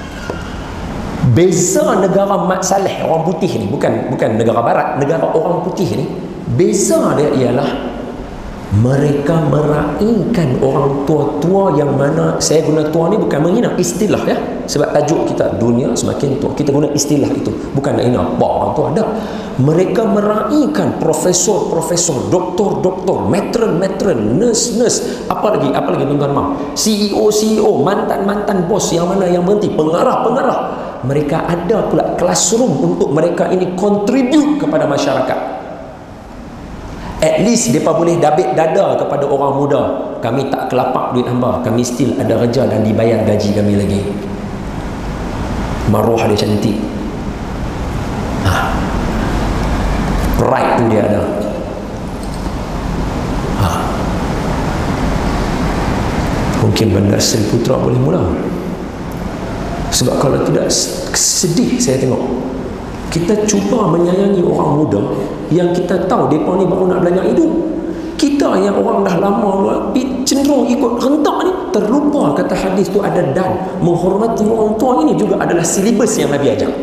Beza negara Mat Saleh orang putih ni, bukan bukan negara barat, negara orang putih ni, beza dia ialah mereka meraihkan orang tua-tua yang mana, saya guna tua ni bukan menghina, istilah ya, sebab tajuk kita dunia semakin tua, kita guna istilah itu, bukan nak hina apa orang tua ada. Mereka meraihkan profesor-profesor, doktor-doktor, matron-matron, nurse-nurse, apa lagi, apa lagi tuan-tuan maaf, C E O-C E O, mantan-mantan bos yang mana yang berhenti, pengarah-pengarah. Mereka ada pula classroom untuk mereka ini contribute kepada masyarakat. At least mereka boleh dabit dada kepada orang muda. Kami tak kelapak duit hamba, kami still ada kerja dan dibayar gaji kami lagi. Maruah dia cantik. Ha. Pride tu dia ada. Ha. Mungkin Bandar Seri Putra boleh mula. Sebab kalau tidak, sedih saya tengok. Kita cuba menyayangi orang muda yang kita tahu mereka ni baru nak belajar hidup. Kita yang orang dah lama cenderung ikut rentak ni, terlupa kata hadis tu ada dan. Menghormati orang tua ini juga adalah silibus yang Nabi ajar.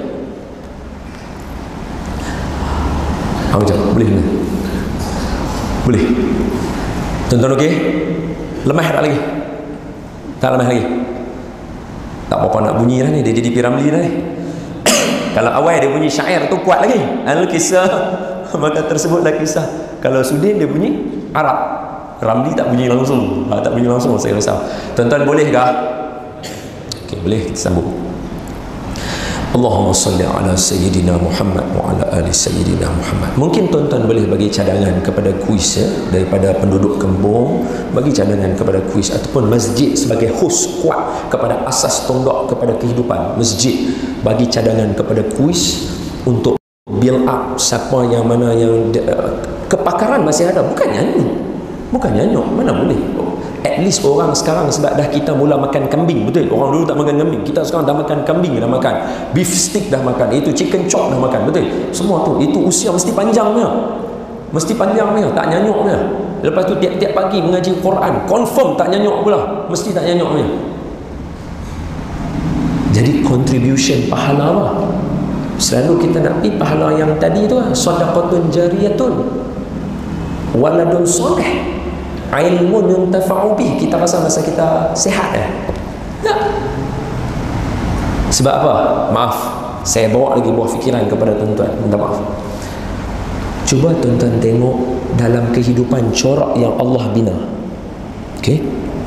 Apa jawab? Boleh ke? Boleh. Tuan-tuan okey? Lemah tak lagi? Tak lemah lagi? Tak apa-apa nak bunyi dah ni, dia jadi Piramli dah ni. Kalau awal dia bunyi syair tu kuat lagi. Al-Kisah, maka tersebutlah kisah. Kalau Sudin dia bunyi Arab. Ramli tak bunyi langsung. Ha, tak bunyi langsung saya rasa. Tuan-tuan bolehkah? Okey, boleh kita sambung. Allahumma salli ala Sayyidina Muhammad wa ala ali Sayyidina Muhammad. Mungkin tuan-tuan boleh bagi cadangan kepada kuis ya, daripada penduduk kampung, bagi cadangan kepada kuis ataupun masjid sebagai host kuat kepada asas tonggak kepada kehidupan masjid, bagi cadangan kepada kuis untuk build up siapa yang mana yang uh, kepakaran masih ada, bukan nyanyi, bukan nyanyi, mana boleh. At least orang sekarang sebab dah kita mula makan kambing, betul? Orang dulu tak makan kambing, kita sekarang dah makan kambing, dah makan beef stick, dah makan itu chicken chop, dah makan, betul? Semua tu, itu usia mesti panjangnya, mesti panjangnya, tak nyanyuknya. Lepas tu tiap-tiap pagi mengaji Quran, confirm tak nyanyuk pula, mesti tak nyanyuknya. Jadi contribution pahala lah. Selalu kita nak pergi pahala yang tadi tu lah, sadaqatun jariyatun, waladun soleh, ilmun yuntafa'u bih. Kita rasa masa kita sihat eh? Tak. Sebab apa? Maaf, saya bawa lagi buah fikiran kepada tuan-tuan, minta maaf. Cuba tuan-tuan tengok dalam kehidupan corak yang Allah bina, okey,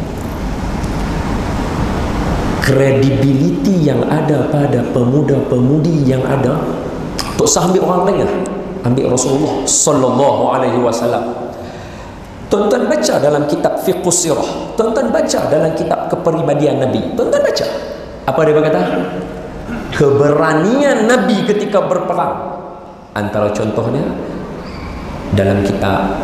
kredibiliti yang ada pada pemuda-pemudi yang ada. Tak usah ambil orang lain lah, ambil Rasulullah sallallahu alaihi wasallam. Tuan-tuan baca dalam kitab Fiqhus Sirah, tuan-tuan baca dalam kitab Kepribadian Nabi, tuan-tuan baca apa dia berkata? Keberanian Nabi ketika berperang. Antara contohnya dalam kitab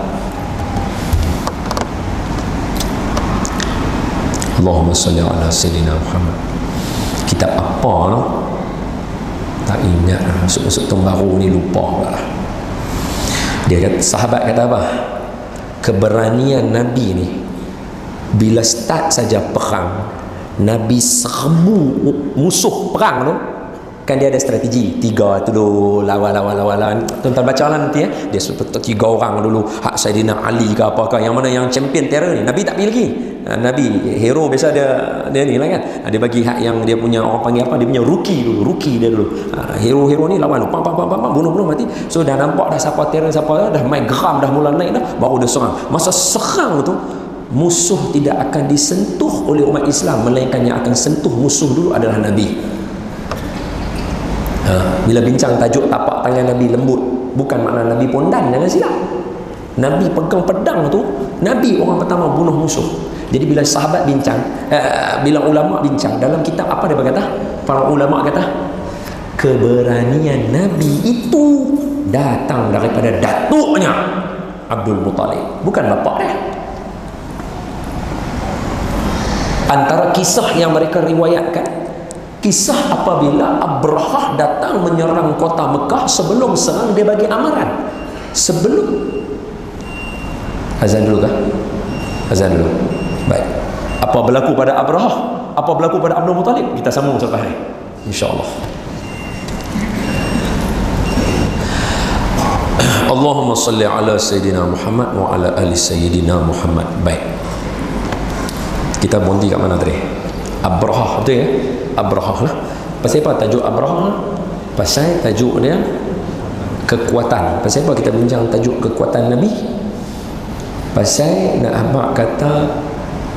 Allahumma salli ala Sayyidina Muhammad. Kitab apa no? Tak ingat. Masuk-masuk tahun baru ni lupa lah. Dia kata, sahabat kata apa? Keberanian Nabi ni, bila start saja perang, Nabi serbu musuh perang tu, kan dia ada strategi. Tiga tu dulu lawan-lawan-lawan. Tuan-tuan baca lah nanti ya. Dia seperti tiga orang dulu. Hak Saidina Ali ke apakah, yang mana yang champion terror ni. Nabi tak pilih lagi. Nabi hero biasa dia dia ni lah kan. Dia bagi hak yang dia punya, orang panggil apa, dia punya rookie dulu, rookie dia dulu. Hero-hero ni lawan, pam pam pam pam bunuh-bunuh mati. So dah nampak dah siapa terror siapa dah main geram dah mula naik dah, baru dia serang. Masa serang tu musuh tidak akan disentuh oleh umat Islam, melainkan yang akan sentuh musuh dulu adalah Nabi. Ha, bila bincang tajuk tapak tangan Nabi lembut, bukan makna Nabi pondan, jangan silap. Nabi pegang pedang tu, Nabi orang pertama bunuh musuh. Jadi bila sahabat bincang, eh, bila ulama bincang dalam kitab apa dia berkata? Para ulama kata keberanian Nabi itu datang daripada datuknya Abdul Muttalib, bukan bapak dia. Antara kisah yang mereka riwayatkan, kisah apabila Abrahah datang menyerang kota Mekah, sebelum serang dia bagi amaran. Sebelum azan dulu kah? Azan dulu. Baik. Apa berlaku pada Abrahah? Apa berlaku pada Abdul Muttalib? Kita sambung selepas hari, insya-Allah. Allahumma salli ala Sayyidina Muhammad wa ala ali Sayyidina Muhammad. Baik. Kita berhenti kat mana tadi? Abrahah, betul ya? Abrahah lah. Pasal apa tajuk Abrahah? Pasal tajuk dia kekuatan. Pasal apa kita bincang tajuk kekuatan Nabi? Pasal nak abang kata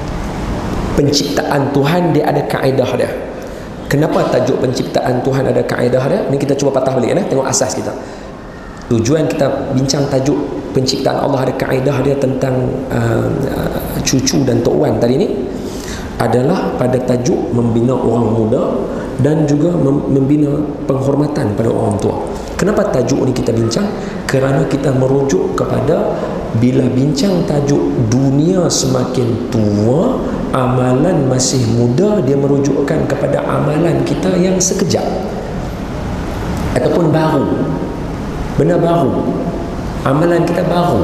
penciptaan Tuhan dia ada kaedah dia. Kenapa tajuk penciptaan Tuhan ada kaedah dia? Ni kita cuba patah balik ya, tengok asas kita. Tujuan kita bincang tajuk penciptaan Allah ada kaedah dia tentang uh, uh, cucu dan tok wan tadi ni adalah pada tajuk membina orang muda dan juga membina penghormatan pada orang tua. Kenapa tajuk ni kita bincang? Kerana kita merujuk kepada bila bincang tajuk dunia semakin tua, amalan masih muda, dia merujukkan kepada amalan kita yang sekejap ataupun baru, benda baru, amalan kita baru.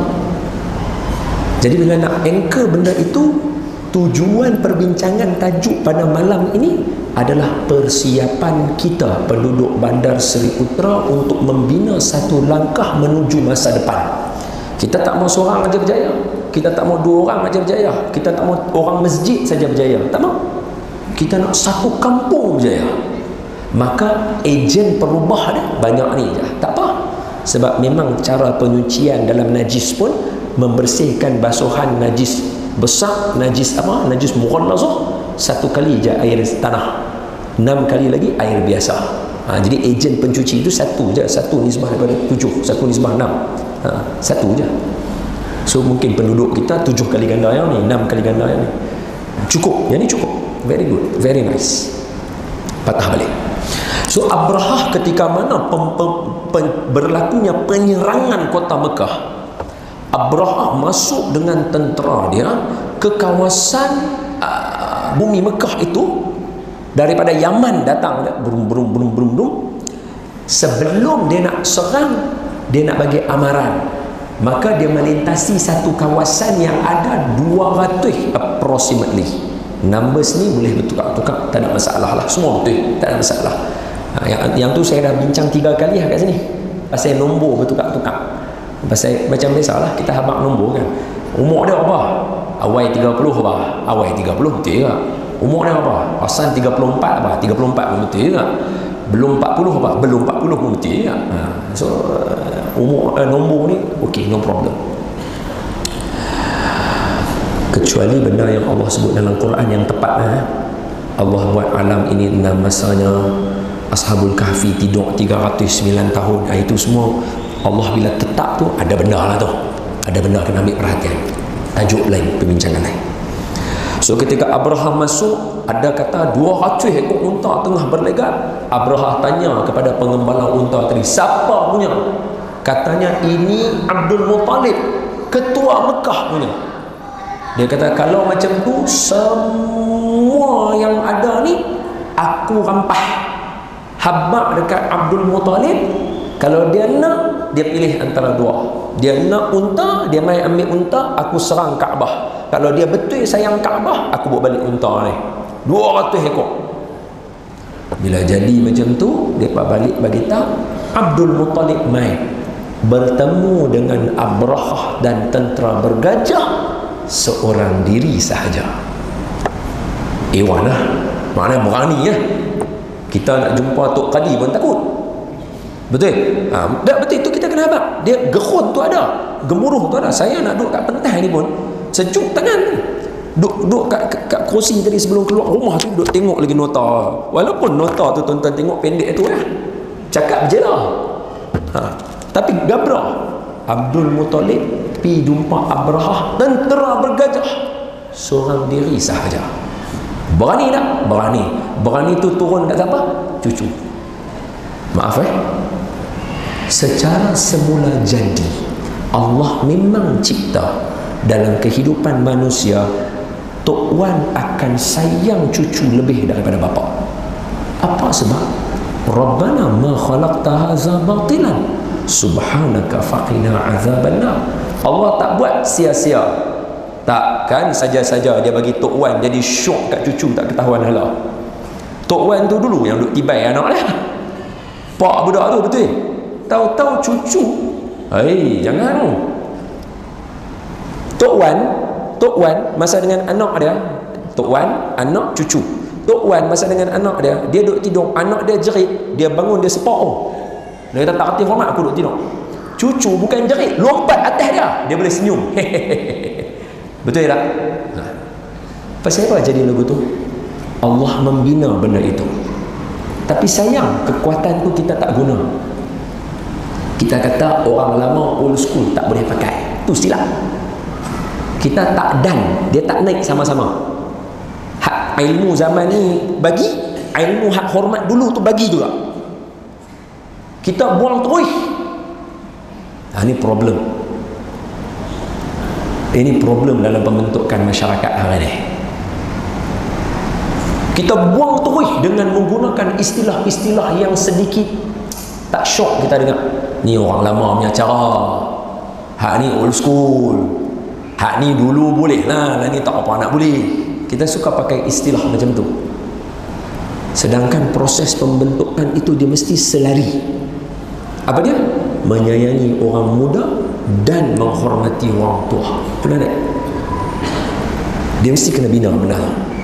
Jadi bila nak anchor benda itu, tujuan perbincangan tajuk pada malam ini adalah persiapan kita penduduk Bandar Seri Putra untuk membina satu langkah menuju masa depan. Kita tak mau seorang aja berjaya, kita tak mau dua orang aja berjaya, kita tak mau orang masjid saja berjaya, tak mau. Kita nak satu kampung berjaya. Maka ejen perubah dia banyak ni je. Tak apa. Sebab memang cara penyucian dalam najis pun membersihkan basuhan najis besar, najis apa? Najis mughalladhah, satu kali je air tanah, enam kali lagi air biasa. Ha, jadi ejen pencuci itu satu je, satu nisbah daripada tujuh, satu nisbah enam. Ha, satu je. So mungkin penduduk kita tujuh kali ganda yang ni, enam kali ganda yang ni. Cukup, yang ni cukup. Very good, very nice. Patah balik. So Abrahah ketika mana pem, pem, pem, berlakunya penyerangan kota Mekah, Abrahah masuk dengan tentera dia ke kawasan uh, bumi Mekah itu. Daripada Yaman datang, brum brum brum brum brum. Sebelum dia nak serang, dia nak bagi amaran. Maka dia melintasi satu kawasan yang ada dua ratus approximately. Numbers ni boleh bertukar-tukar, tak ada masalah lah, semua betul, tak ada masalah. Ha, yang, yang tu saya dah bincang tiga kali lah kat sini. Pasal nombor bertukar-tukar. Pasal macam biasalah kita habaq nombor kan. Umur dia apa? Awal tiga puluh apa? Awal tiga puluh betul tak? Umur dia apa? Hasan tiga puluh empat apa? tiga puluh empat pun betul tak? Belum empat puluh apa? Belum empat puluh pun betul tak? Ha. So umur eh, nombor ni okey, no problem. Kecuali benda yang Allah sebut dalam Quran yang tepat eh? Allah buat alam ini enam masanya. Ashabul Kahfi tidur tiga ratus sembilan tahun. Ha, itu semua Allah bila tetap tu ada benda lah tu. Ada benda kena ambil perhatian. Tajuk lain, perbincangan lain. So ketika Abraham masuk, ada kata dua ratus ekor unta tengah berlegar. Abraham tanya kepada pengembala unta tadi, siapa punya? Katanya ini Abdul Muttalib, ketua Mekah punya. Dia kata kalau macam tu semua yang ada ni aku rampah. Habaq dekat Abdul Muttalib, kalau dia nak dia pilih antara dua. Dia nak unta, dia mai ambil unta, aku serang Kaabah. Kalau dia betul sayang Kaabah, aku buat balik unta ni. dua ratus ekor. Bila jadi macam tu, dia balik bagi tahu Abdul Muttalib mai bertemu dengan Abrahah dan tentera bergajah seorang diri sahaja. Ewan lah, maknanya berani ya. Kita nak jumpa Tok Kadi pun takut. Betul? Ha, tak betul itu kita kena habaq. Dia gerun tu ada, gemuruh tu ada. Saya nak duduk kat pentas ni pun sejuk tangan. Duduk, duduk kat, kat, kat kursi tadi sebelum keluar rumah tu, duduk tengok lagi nota. Walaupun nota tu tuan-tuan tengok pendek tu lah, cakap je lah. Ha, tapi gabra Abdul Muttalib pi jumpa Abrahah, tentera bergajah seorang diri sahaja. Berani tak? Berani. Berani tu turun kat siapa? Cucu. Maaf eh, secara semula jadi Allah memang cipta dalam kehidupan manusia Tok Wan akan sayang cucu lebih daripada bapa. Apa sebab? Rabbana ma khalaqta hadza batilan subhanaka faqina azabannar. Allah tak buat sia-sia. Takkan saja-saja dia bagi Tok Wan jadi syok kat cucu tak ketahuan hala. Tok Wan tu dulu yang duk tibai anak dia. Pak budak tu betul. Tahu-tahu cucu. Hei, jangan tu. Tok Wan, Tok Wan masa dengan anak dia, Tok Wan, anak, cucu. Tok Wan masa dengan anak dia, dia duk tidur, anak dia jerit, dia bangun dia sepak. Oh. Dia kata tak kerti hormat aku duk tidur. Cucu bukan jerit, lompat atas dia, dia boleh senyum. Betul tak? Ha. Pasal apa jadi lagu tu? Allah membina benda itu. Tapi sayang, kekuatan tu kita tak guna. Kita kata orang lama old school tak boleh pakai. Tu silap. Kita tak dan, dia tak naik sama-sama. Hak ilmu zaman ni bagi, ilmu hak hormat dulu tu bagi juga. Kita buang terus. Ha, ini problem. Ini problem dalam pembentukan masyarakat hari ini. Kita buang terus dengan menggunakan istilah-istilah yang sedikit tak syok kita dengar. Ni orang lama punya cara. Hak ni old school. Hak ni dulu boleh lah, ni tak apa nak boleh. Kita suka pakai istilah macam tu. Sedangkan proses pembentukan itu dia mesti selari. Apa dia? Menyayangi orang muda dan menghormati orang tua. Benar tak? Dia mesti kena bina benda.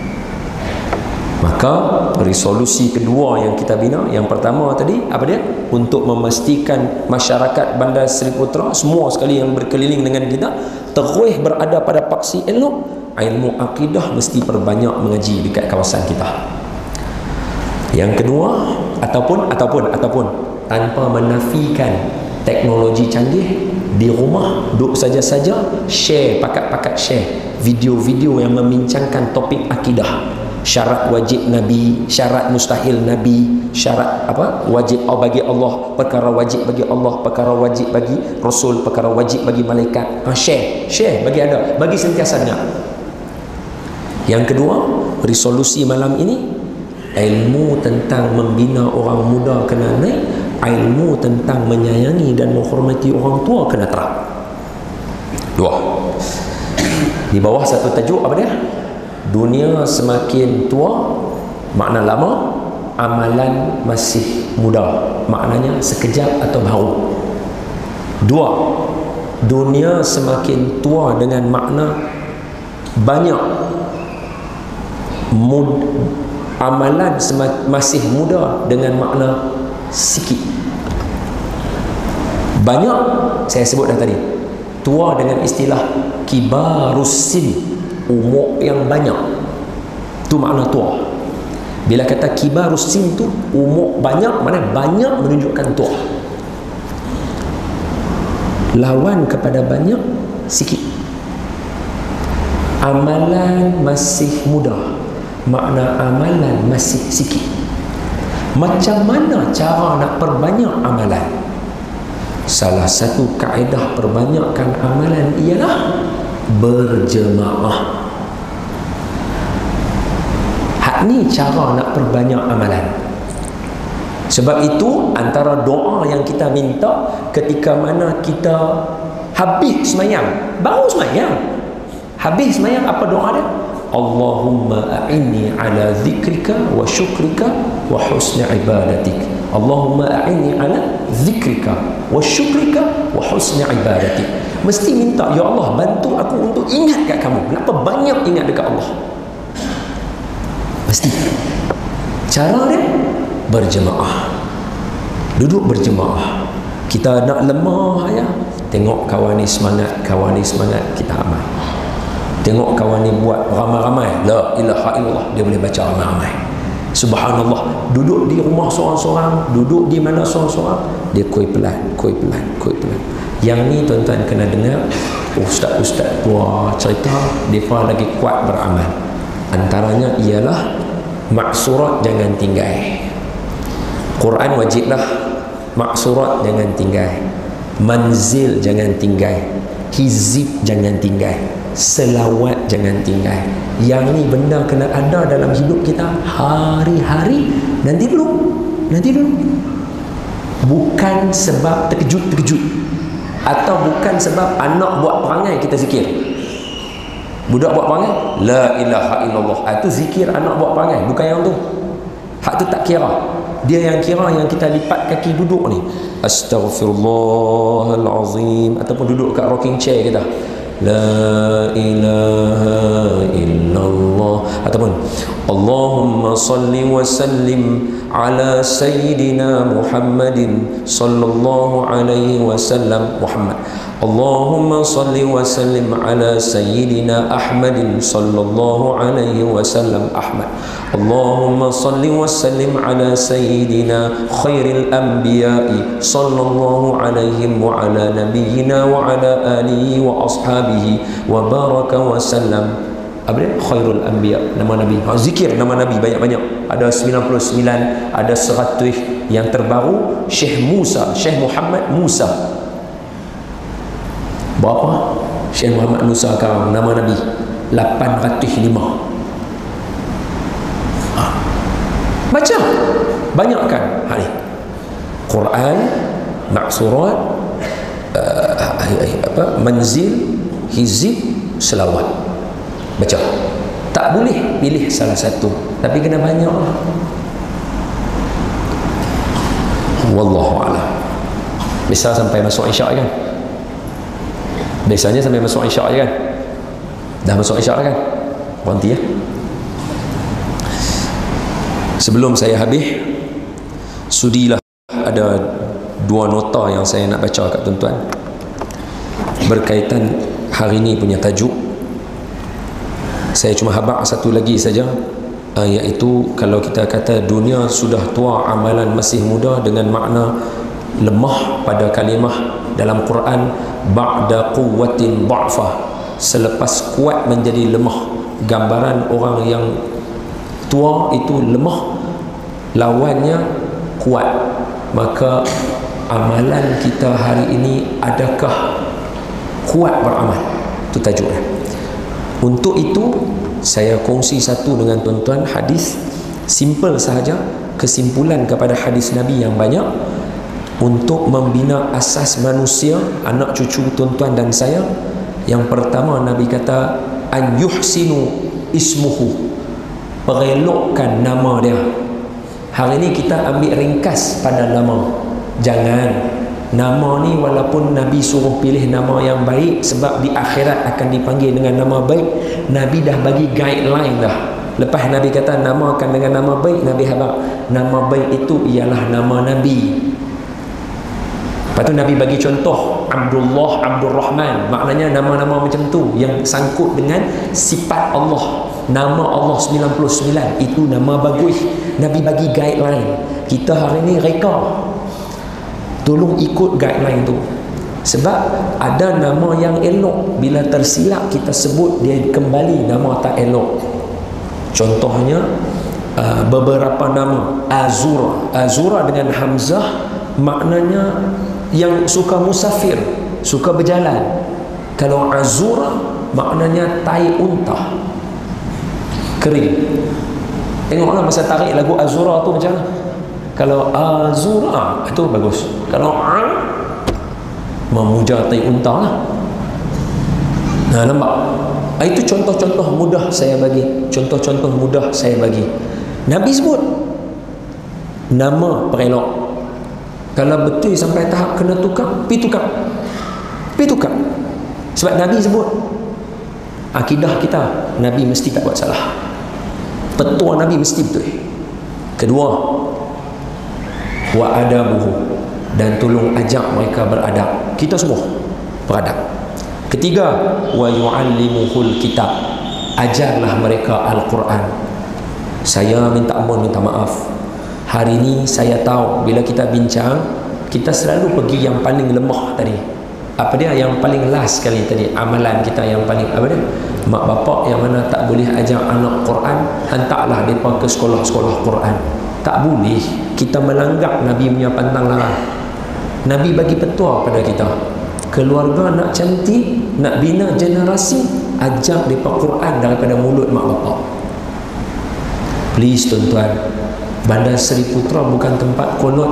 Maka resolusi kedua yang kita bina, yang pertama tadi apa dia? Untuk memastikan masyarakat Bandar Seri Putra semua sekali yang berkeliling dengan kita terus berada pada paksi elok, ilmu akidah mesti perbanyak mengaji dekat kawasan kita. Yang kedua, ataupun ataupun ataupun tanpa menafikan teknologi canggih, di rumah duduk saja-saja share, pakat-pakat share video-video yang membincangkan topik akidah, syarat wajib Nabi, syarat mustahil Nabi, syarat apa wajib bagi Allah, perkara wajib bagi Allah, perkara wajib bagi Rasul, perkara wajib bagi malaikat. Ha, share, share bagi anda, bagi sentiasa dengar. Yang kedua, resolusi malam ini, ilmu tentang membina orang muda kena naik, ilmu tentang menyayangi dan menghormati orang tua kena terang. Dua. Di bawah satu tajuk apa dia? Dunia semakin tua, makna lama, amalan masih muda, maknanya sekejap atau baru. Dua. Dunia semakin tua dengan makna banyak, mud, amalan masih muda dengan makna sikit. Banyak saya sebut dah tadi. Tua dengan istilah kibarus sin, umur yang banyak. Tu makna tua. Bila kata kibarus sin tu umur banyak, mana banyak menunjukkan tua. Lawan kepada banyak sikit. Amalan masih muda, makna amalan masih sikit. Macam mana cara nak perbanyak amalan? salah satu kaedah perbanyakkan amalan ialah berjemaah. Hak ni cara nak perbanyak amalan. Sebab itu antara doa yang kita minta ketika mana kita habis semayang, baru semayang, habis semayang, apa doa dia? Allahumma a'inni ala zikrika wa syukrika wa husni ibadatik. Allahumma a'inni ala zikrika wa syukrika wa husni ibadatik. Mesti minta, ya Allah, bantu aku untuk ingat kat kamu. Kenapa banyak ingat dekat Allah? Mesti. Cara dia berjemaah. Duduk berjemaah. Kita nak lemah ya, tengok kawan ni semangat, kawan ni semangat, kita amal. Tengok kawan ni buat ramai-ramai, la ilaha illallah, dia boleh baca ramai-ramai. Subhanallah, duduk di rumah seorang-seorang, duduk di mana seorang-seorang, dia koi pelan, koi pelan, koi pelan. Yang ni tuan-tuan kena dengar, ustaz-ustaz tua cerita, mereka lagi kuat beramal. Antaranya ialah maksurat jangan tinggal. Quran wajiblah, maksurat jangan tinggal, manzil jangan tinggal, hizib jangan tinggal, selawat jangan tinggal. Yang ni benda kena ada dalam hidup kita hari-hari. Nanti dulu, nanti dulu. Bukan sebab terkejut-terkejut, atau bukan sebab anak buat perangai kita zikir. Budak buat perangai, la ilaha illallah, itu zikir anak buat perangai, bukan yang tu. Hak tu tak kira. Dia yang kira yang kita lipat kaki duduk ni, astaghfirullahalazim, ataupun duduk kat rocking chair kita, la ilaha illallah, ataupun Allahumma salli wa sallim ala sayyidina Muhammadin sallallahu alaihi wasallam Muhammad. Allahumma salli wa sallim ala sayyidina Ahmadin sallallahu alaihi wasallam Ahmad. Allahumma salli wa sallim ala sayyidina khairil anbiya'i sallallahu alaihi wa ala nabiyyina wa ala alihi wa ashabihi wa baraka wa sallam. Apa dia? Khairul anbiya, nama Nabi. Ha, zikir nama Nabi banyak-banyak. Ada sembilan puluh sembilan, ada seratus. Yang terbaru Syekh Musa, Syekh Muhammad Musa. Berapa? Syekh Muhammad Musa sekarang nama Nabi lapan ratus lima. Ha. Baca, banyakkan hari Quran, maksurat, uh, apa, manzil, hizib, selawat. Baca. Tak boleh pilih salah satu, tapi kena banyak lah. Wallahu a'lam. Bisa sampai masuk isyak kan? Biasanya sampai masuk isyak je kan? Dah masuk isyak kan? Berhenti ya. Sebelum saya habis, sudilah ada dua nota yang saya nak baca kat tuan-tuan berkaitan hari ni punya tajuk. Saya cuma habaq satu lagi saja, uh, iaitu kalau kita kata dunia sudah tua, amalan masih muda, dengan makna lemah pada kalimah dalam Quran, ba'da quwwatin dha'fah, selepas kuat menjadi lemah. Gambaran orang yang tua itu lemah, lawannya kuat. Maka amalan kita hari ini, adakah kuat beramal? Itu tajuknya. Untuk itu saya kongsi satu dengan tuan-tuan hadis simple sahaja, kesimpulan kepada hadis Nabi yang banyak untuk membina asas manusia, anak cucu tuan-tuan dan saya. Yang pertama, Nabi kata an yuhsinu ismuhu, perelokkan nama dia. Hari ini kita ambil ringkas pada nama. Jangan nama ni, walaupun Nabi suruh pilih nama yang baik sebab di akhirat akan dipanggil dengan nama baik, Nabi dah bagi guideline dah. Lepas Nabi kata namakan dengan nama baik, Nabi habaq nama baik itu ialah nama Nabi. Lepas tu Nabi bagi contoh Abdullah, Abdul Rahman, maknanya nama-nama macam tu yang sangkut dengan sifat Allah. Nama Allah sembilan puluh sembilan, itu nama bagus. Nabi bagi guideline. Kita hari ni reka, tolong ikut guideline tu. Sebab ada nama yang elok, bila tersilap kita sebut, dia kembali nama tak elok. Contohnya uh, beberapa nama Azura. Azura dengan Hamzah maknanya yang suka musafir, suka berjalan. Kalau azura maknanya tai unta kering. Tengoklah masa tarik lagu azura tu macam mana. Kalau azura itu bagus. Kalau a memuja tai unta lah. Nah, nampak? Itu contoh-contoh mudah saya bagi. Contoh-contoh mudah saya bagi. Nabi sebut nama perelok. Kalau betul sampai tahap kena tukar, pi tukar. Pi tukar. Sebab Nabi sebut akidah kita, Nabi mesti tak buat salah. Petua Nabi mesti betul. Kedua, wa adabuhu, dan tolong ajak mereka beradab. Kita semua beradab. Ketiga, wa yu'allimuhul kitab, ajarlah mereka Al-Quran. Saya minta ampun, minta maaf. Hari ini saya tahu bila kita bincang, kita selalu pergi yang paling lemah tadi. Apa dia? Yang paling last sekali tadi. Amalan kita yang paling, apa dia? Mak bapak yang mana tak boleh ajar anak Quran, hantarlah mereka ke sekolah-sekolah Quran. Tak boleh kita melanggar Nabi punya pantang larang. Nabi bagi petua pada kita. Keluarga nak cantik, nak bina generasi, ajak mereka Quran daripada mulut mak bapak. Please tuan-tuan, Bandar Seri Putra bukan tempat kolot.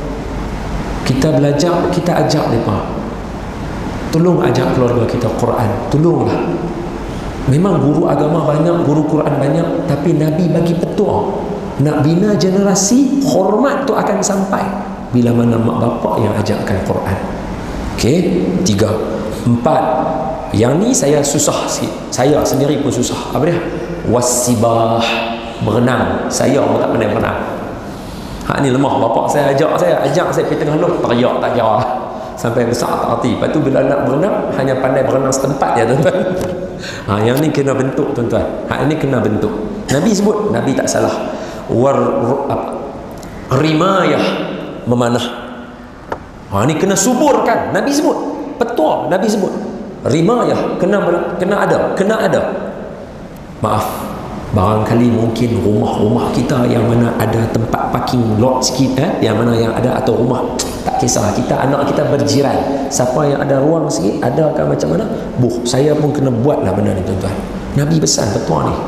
Kita belajar, kita ajak mereka. Tolong ajak keluarga kita Quran. Tolonglah. Memang guru agama banyak, guru Quran banyak, tapi Nabi bagi petua. Nak bina generasi, hormat tu akan sampai bila mana mak bapak yang ajarkan Quran. Okey, tiga. Empat, yang ni saya susah sikit. Saya sendiri pun susah. Apa dia? Wasibah, berenang. Saya pun tak pandai berenang. Hak ni lemah. Bapak saya ajak saya, ajak saya pergi tengah laut, teriak tak kira. Sampai besar tak arti. Lepas tu bila nak berenang, hanya pandai berenang setempat ya tuan-tuan. Ha, yang ni kena bentuk tuan-tuan. Hak ni kena bentuk. Nabi sebut, Nabi tak salah. War apa? Rimayah, memanah. Ha, ni kena suburkan. Nabi sebut. Petua Nabi sebut. Rimayah kena kena ada, kena ada. Maaf, barangkali mungkin rumah-rumah kita yang mana ada tempat parking lot sikit, eh, yang mana yang ada, atau rumah tak kisah, kita anak kita berjiran, siapa yang ada ruang sikit, ada kan macam mana, buh, saya pun kena buatlah benda ni tuan-tuan. Nabi pesan petua ni.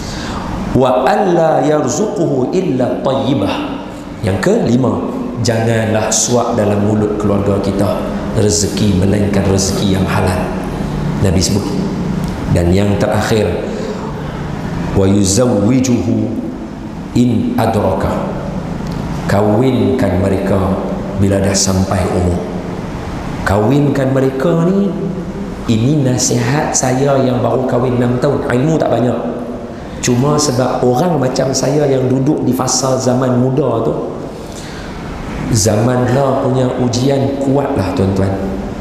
Wa alla yarzuquhu illa tayyibah. Yang kelima, janganlah suap dalam mulut keluarga kita rezeki melainkan rezeki yang halal. Nabi sebut. Dan yang terakhir, wa yuzawwijuhu in adraka, kawinkan mereka bila dah sampai umur. Kawinkan mereka ni, ini nasihat saya yang baru kahwin enam tahun, ilmu tak banyak. Cuma sebab orang macam saya yang duduk di fasa zaman muda tu, zaman lah punya ujian kuat lah tuan-tuan.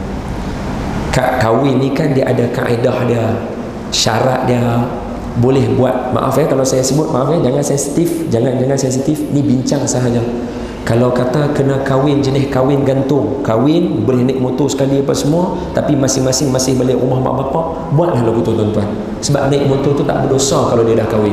Kak kahwin ni kan dia ada kaedah dia, syarat dia. Boleh buat, maaf ya kalau saya sebut, maaf ya, jangan sensitif, jangan jangan sensitif, ni bincang sahaja. Kalau kata kena kahwin jenis kahwin gantung, kahwin boleh naik motor sekali apa semua, tapi masing-masing masih balik rumah mak bapak, buatlah lagu tu tuan-tuan. Sebab naik motor tu tak berdosa kalau dia dah kahwin.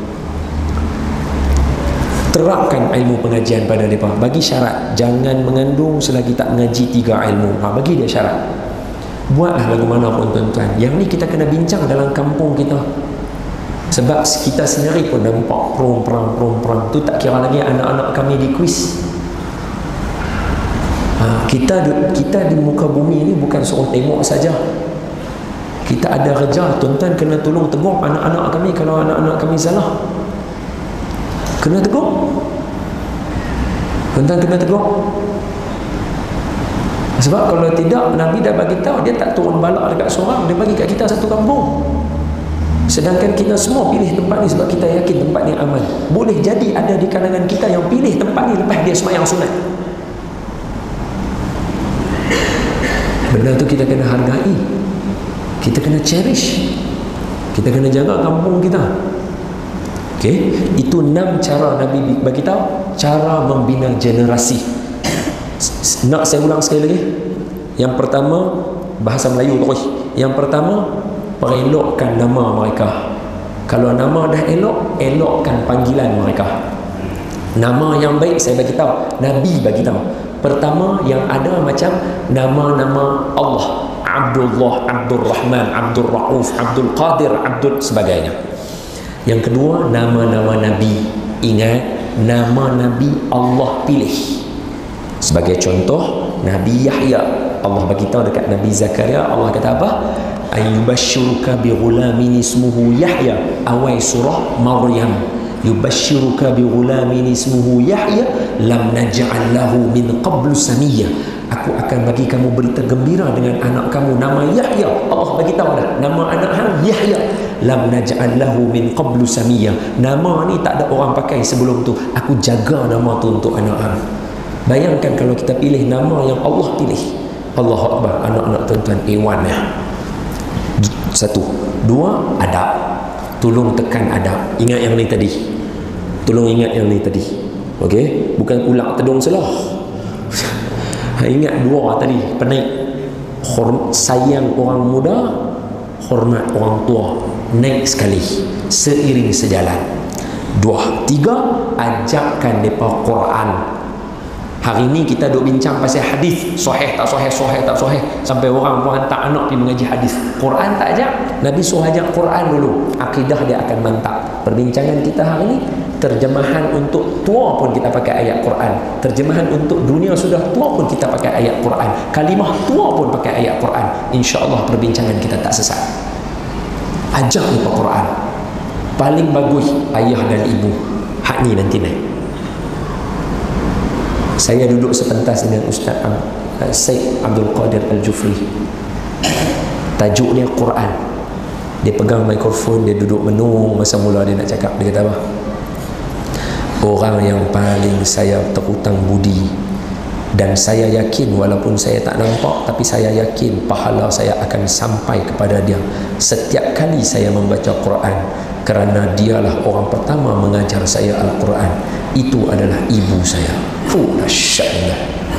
Terapkan ilmu pengajian pada mereka. Bagi syarat, jangan mengandung selagi tak mengaji tiga ilmu. Ha, bagi dia syarat. Buatlah lagu mana pun tuan-tuan. Yang ni kita kena bincang dalam kampung kita. Sebab kita sendiri pun nampak prom-prom-prom-prom tu, tak kira lagi anak-anak kami di kuis. Ha, kita kita di muka bumi ni bukan suruh tengok saja. Kita ada kerja, tuan-tuan kena tolong tegur anak-anak kami kalau anak-anak kami salah. Kena tegur. Tuan-tuan kena tegur. Sebab kalau tidak, Nabi dah bagi tahu, dia tak turun balak dekat seorang, dia bagi kat kita satu kampung. Sedangkan kita semua pilih tempat ni sebab kita yakin tempat ni aman. Boleh jadi ada di kalangan kita yang pilih tempat ni lepas dia sembahyang sunat. Benda tu kita kena hargai, kita kena cherish, kita kena jaga kampung kita. Okey, itu enam cara Nabi bagi tahu cara membina generasi. Nak saya ulang sekali lagi. Yang pertama, bahasa Melayu terus. Yang pertama, perelokkan nama mereka. Kalau nama dah elok, elokkan panggilan mereka. Nama yang baik saya bagi tahu, Nabi bagi tahu. Pertama yang ada macam nama-nama Allah, Abdullah, Abdul Rahman, Abdul Rauf, Abdul Qadir, Abdul sebagainya. Yang kedua nama-nama Nabi. Ingat, nama Nabi Allah pilih. Sebagai contoh, Nabi Yahya, Allah bagi tahu dekat Nabi Zakaria, Allah kata apa? Ayyubashshiruka bi ghulamin ismuhu Yahya, awal surah Maryam. Yubashshiruka bi ghulamin ismuhu Yahya lam naj'al lahu min qablu samiyya. Aku akan bagi kamu berita gembira dengan anak kamu nama Yahya. Allah bagi tahu dah nama anak hang Yahya. Lam naj'al lahu min qablu samiyya. Nama ni tak ada orang pakai sebelum tu. Aku jaga nama tu untuk anak hang. Bayangkan kalau kita pilih nama yang Allah pilih. Allahu Akbar, anak-anak tuan-tuan, Iwan ya. Satu. Dua, adab. Tolong tekan adab. Ingat yang ni tadi. Tolong ingat yang ni tadi. Okey? Bukan ulang tedung selah. Ingat dua tadi. Penaik. Horm- sayang orang muda, hormat orang tua. Naik sekali. Seiring sejalan. Dua. Tiga, ajakkan mereka Quran. Hari ni kita duk bincang pasal hadis, sahih tak sahih, sahih tak sahih, sampai orang pun hantar anak pergi mengaji hadis. Quran tak ajak. Nabi suruh ajak Quran dulu. Akidah dia akan mantap. Perbincangan kita hari ni, terjemahan untuk tua pun kita pakai ayat Quran. Terjemahan untuk dunia sudah tua pun kita pakai ayat Quran. Kalimah tua pun pakai ayat Quran. Insya-Allah perbincangan kita tak sesat. Ajak mereka Quran. Paling bagus ayah dan ibu. Hak ni nanti naik. Saya duduk sepentas dengan Ustaz Syed Abdul Qadir Al-Jufri. Tajuk dia Quran. Dia pegang mikrofon, dia duduk menung masa mula dia nak cakap. Dia kata apa? Orang yang paling saya terhutang budi, dan saya yakin walaupun saya tak nampak, tapi saya yakin pahala saya akan sampai kepada dia setiap kali saya membaca Quran, kerana dialah orang pertama mengajar saya Al-Quran. Itu adalah ibu saya. Fuh, dahsyatnya.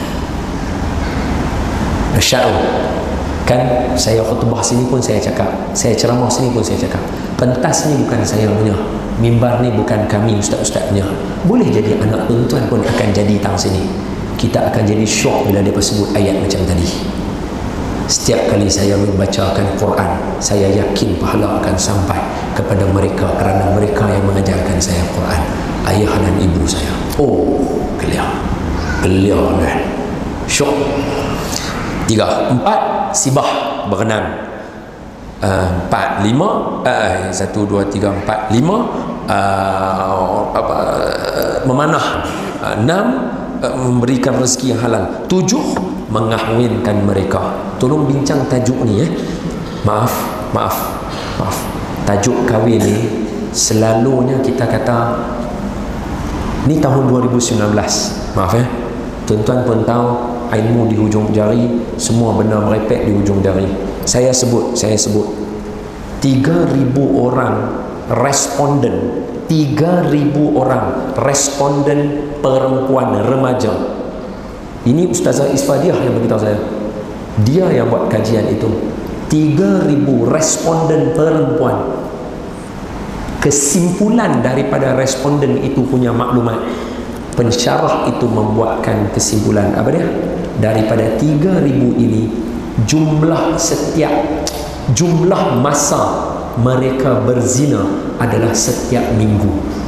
Dahsyat. Kan saya khutbah sini pun saya cakap, saya ceramah sini pun saya cakap, pentas ni bukan saya punya, mimbar ni bukan kami ustaz-ustaz punya. Boleh jadi anak tuan-tuan pun akan jadi tang sini. Kita akan jadi syok bila dia sebut ayat macam tadi. Setiap kali saya membacakan Quran, saya yakin pahala akan sampai kepada mereka, kerana mereka yang mengajarkan saya Quran, ayah dan ibu saya. Oh, gelia. Gelia kan. Syok. Tiga. Empat, sibah, berenang. Uh, empat, lima, uh, satu, dua, tiga, empat, lima, uh, apa, uh, memanah. Uh, enam, uh, memberikan rezeki yang halal. Tujuh, mengahwinkan mereka. Tolong bincang tajuk ni eh. Maaf, maaf, maaf. Tajuk kahwin ni selalunya kita kata ni tahun dua ribu sembilan belas. Maaf eh. Tuan-tuan pun tahu ilmu di hujung jari, semua benda merepek di hujung jari. Saya sebut, saya sebut tiga ribu orang responden, tiga ribu orang responden perempuan remaja. Ini Ustazah Isfadiah yang beritahu saya. Dia yang buat kajian itu. tiga ribu responden perempuan. Kesimpulan daripada responden itu punya maklumat, pensyarah itu membuatkan kesimpulan apa dia? Daripada tiga ribu ini, jumlah setiap jumlah masa mereka berzina adalah setiap minggu.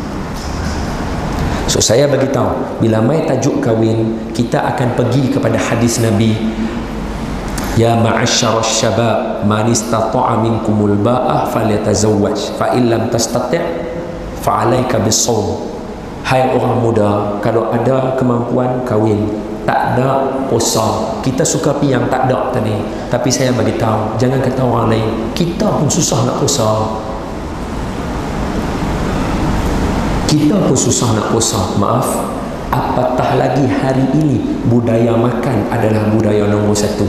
So saya bagi tahu, bila mai tajuk kahwin, kita akan pergi kepada hadis Nabi, ya ma'asyara syabab man istata'a minkumul ba'ah falyatazawwaj fa in lam tastati' fa 'alaika bis-shaum. Hai orang muda, kalau ada kemampuan kahwin, tak ada puasa. Kita suka pi yang tak ada tadi, tapi saya bagi tahu, jangan kata orang lain, kita pun susah nak puasa. Kita pun susah nak puasa. Maaf, apatah lagi hari ini budaya makan adalah budaya nombor satu.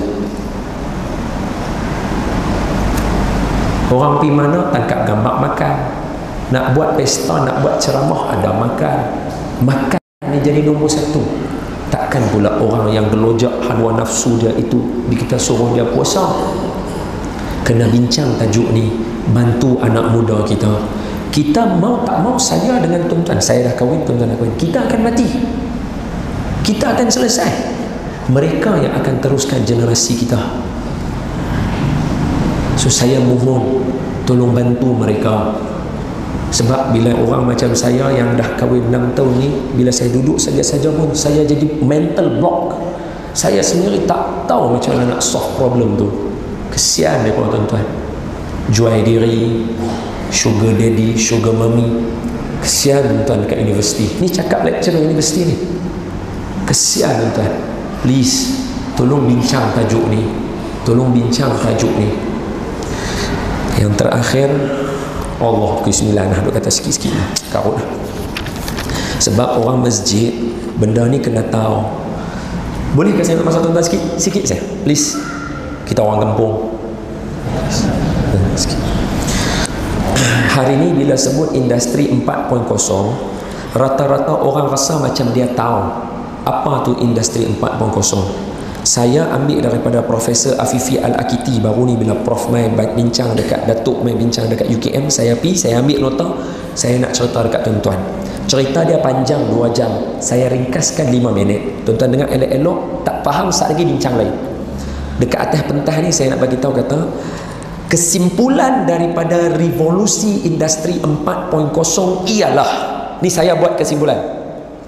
Orang pergi mana tangkap gambar makan, nak buat pesta, nak buat ceramah, ada makan. Makan ni jadi nombor satu. Takkan pula orang yang gelojak hawa nafsu dia itu kita suruh dia puasa. Kena bincang tajuk ni, bantu anak muda kita. Kita mau tak mau, saya dengan tuan-tuan, saya dah kahwin, tuan-tuan dah kahwin, kita akan mati, kita akan selesai. Mereka yang akan teruskan generasi kita. So saya mohon, tolong bantu mereka. Sebab bila orang macam saya yang dah kahwin enam tahun ni, bila saya duduk saja-saja pun saya jadi mental block. Saya sendiri tak tahu macam mana nak solve problem tu. Kesian mereka tuan-tuan, jual diri, sugar daddy, sugar mommy. Kesian tuan-tuan dekat universiti ni, cakap lecturer universiti ni. Kesian tuan-tuan. Please, tolong bincang tajuk ni, tolong bincang tajuk ni. Yang terakhir, Allah bismillah, nak duk kata sikit-sikit karut. Sebab orang masjid benda ni kena tahu. Boleh ke saya nak masuk tuan-tuan sikit? Sikit saya, please. Kita orang kampung. Sikit. Hari ni bila sebut industri empat titik kosong, rata-rata orang rasa macam dia tahu apa tu industri empat titik kosong. Saya ambil daripada Profesor Afifi Al-Akiti baru ni, bila Prof mai bincang dekat Datuk mai bincang dekat U K M, saya pi, saya ambil nota, saya nak cerita dekat tuan-tuan. Cerita dia panjang dua jam, saya ringkaskan lima minit. Tuan-tuan dengar elok-elok, tak faham sat lagi bincang lain. Dekat atas pentas ni saya nak bagi tahu, kata kesimpulan daripada revolusi industri empat titik kosong ialah, ni saya buat kesimpulan,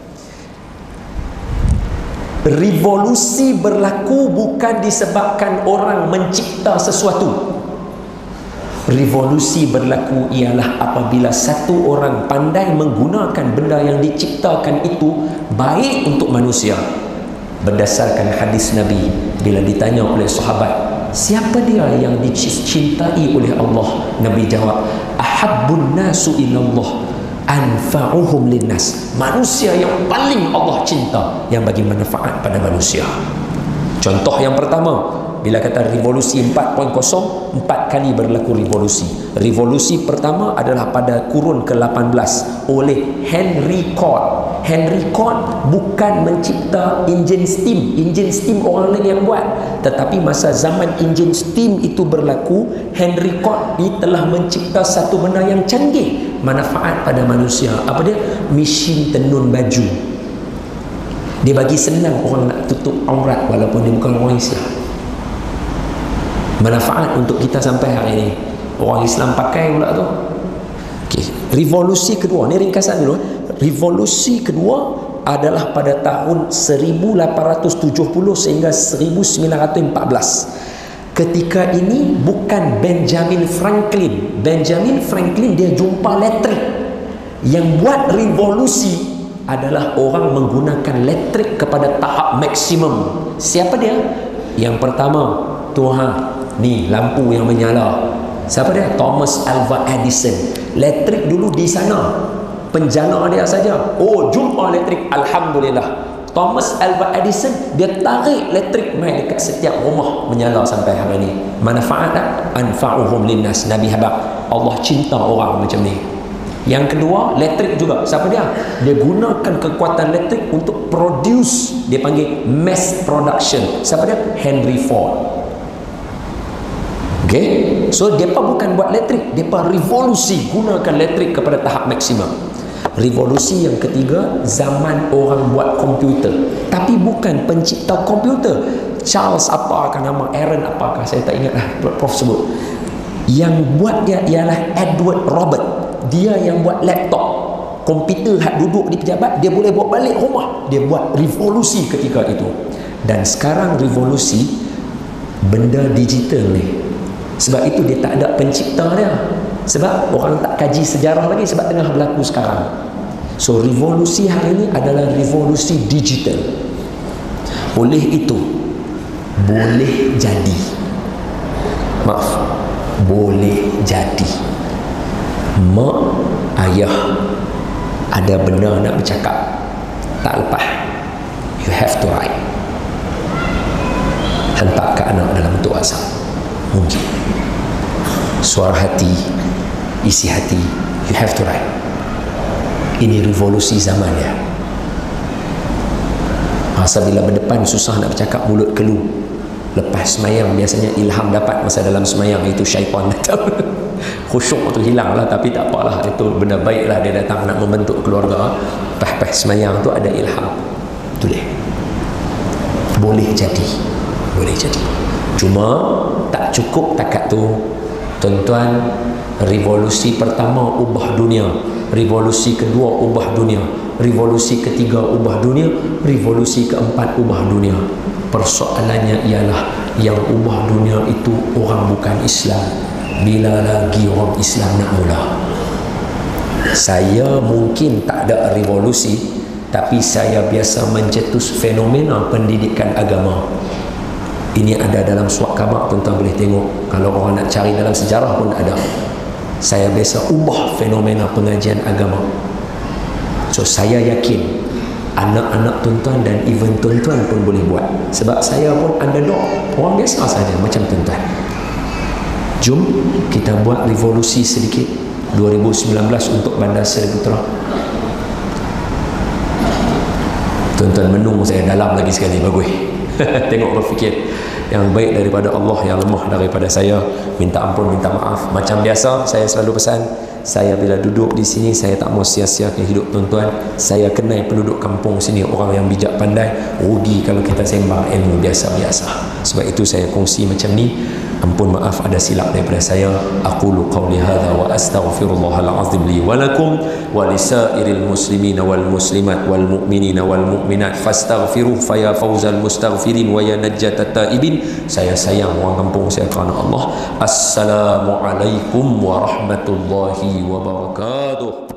revolusi berlaku bukan disebabkan orang mencipta sesuatu. Revolusi berlaku ialah apabila satu orang pandai menggunakan benda yang diciptakan itu baik untuk manusia. Berdasarkan hadis Nabi, bila ditanya oleh sahabat, siapa dia yang dicintai oleh Allah? Nabi jawab, ahabbun nasu ilallah anfa'uhum linnas. Manusia yang paling Allah cinta, yang bagi manfaat pada manusia. Contoh yang pertama, bila kata revolusi empat titik kosong, empat kali berlaku revolusi. Revolusi pertama adalah pada kurun ke lapan belas oleh Henry Ford. Henry Ford bukan mencipta enjin steam. Enjin steam orang lain yang buat, tetapi masa zaman enjin steam itu berlaku, Henry Ford ni telah mencipta satu benda yang canggih, manfaat pada manusia. Apa dia? Mesin tenun baju. Dia bagi senang orang nak tutup aurat walaupun dia bukan orang Islam. Manfaat untuk kita sampai hari ini. Orang Islam pakai pula tu. Okey, revolusi kedua, ni ringkasan dulu. Revolusi kedua adalah pada tahun seribu lapan ratus tujuh puluh sehingga seribu sembilan ratus empat belas. Ketika ini bukan Benjamin Franklin. Benjamin Franklin dia jumpa elektrik. Yang buat revolusi adalah orang menggunakan elektrik kepada tahap maksimum. Siapa dia? Yang pertama, Tuhan. Ni lampu yang menyala. Siapa dia? Thomas Alva Edison. Elektrik dulu di sana, penjana dia saja. Oh, jumpa elektrik, alhamdulillah. Thomas Alva Edison dia tarik elektrik mai dekat setiap rumah, menyala sampai hari ini. Manfaat tak? Anfa'uhum linnas. Nabi habaq, Allah cinta orang macam ni. Yang kedua, elektrik juga. Siapa dia? Dia gunakan kekuatan elektrik untuk produce, dia panggil mass production. Siapa dia? Henry Ford. Okay, so mereka bukan buat elektrik, mereka revolusi, gunakan elektrik kepada tahap maksimum. Revolusi yang ketiga, zaman orang buat komputer, tapi bukan pencipta komputer. Charles apakah nama, Aaron apakah, saya tak ingat lah, Prof sebut. Yang buat dia ialah Edward Robert. Dia yang buat laptop, komputer hak duduk di pejabat, dia boleh bawa balik rumah. Dia buat revolusi ketika itu. Dan sekarang revolusi benda digital ni. Sebab itu dia tak ada pencipta dia. Sebab orang tak kaji sejarah lagi, sebab tengah berlaku sekarang. So revolusi hari ini adalah revolusi digital. Oleh itu, boleh jadi, maaf, boleh jadi mak ayah ada benda nak bercakap, tak lepas, you have to write. Hantar ke anak dalam bentuk asal. Mungkin suara hati, isi hati, you have to write. Ini revolusi zaman ya. Masa bila berdepan susah nak bercakap, mulut keluh. Lepas semayang biasanya ilham dapat masa dalam semayang, itu syaitan datang. khusyuk tu hilang lah, tapi tak apalah, itu benda baik lah, dia datang nak membentuk keluarga. Pah-pah semayang tu ada ilham tu dia, boleh jadi, boleh jadi. Cuma tak cukup takat tu tuan-tuan. Revolusi pertama ubah dunia, revolusi kedua ubah dunia, revolusi ketiga ubah dunia, revolusi keempat ubah dunia. Persoalannya ialah yang ubah dunia itu orang bukan Islam. Bila lagi orang Islam nak mula? Saya mungkin tak ada revolusi, tapi saya biasa mencetus fenomena pendidikan agama. Ini ada dalam surat khabar, tuan-tuan boleh tengok. Kalau orang nak cari dalam sejarah pun ada. Saya biasa ubah fenomena pengajian agama. So saya yakin anak-anak tuan-tuan dan even tuan-tuan pun boleh buat. Sebab saya pun underdog, orang biasa saja macam tuan-tuan. Jom kita buat revolusi sedikit dua ribu sembilan belas untuk Bandar Seri Putera. Tuan-tuan menung saya dalam lagi sekali, bagus. Tengok berfikir yang baik daripada Allah, yang lemah daripada saya. Minta ampun, minta maaf. Macam biasa saya selalu pesan, saya bila duduk di sini saya tak mau sia-siakan hidup tuan-tuan. Saya kenal penduduk kampung sini, orang yang bijak pandai. Rugi kalau kita sembang ilmu biasa-biasa. Sebab itu saya kongsi macam ni. Ampun maaf ada silap daripada saya. Aqulu qawli hadha wa astaghfirullahal azim li wa lakum wa lisairil muslimina wal muslimat wal mu'minina wal mu'minat fastaghfiruh fa ya fawzal mustaghfirin wa ya najjatat taibin. Saya sayang orang kampung saya kerana Allah. Assalamualaikum warahmatullahi wabarakatuh.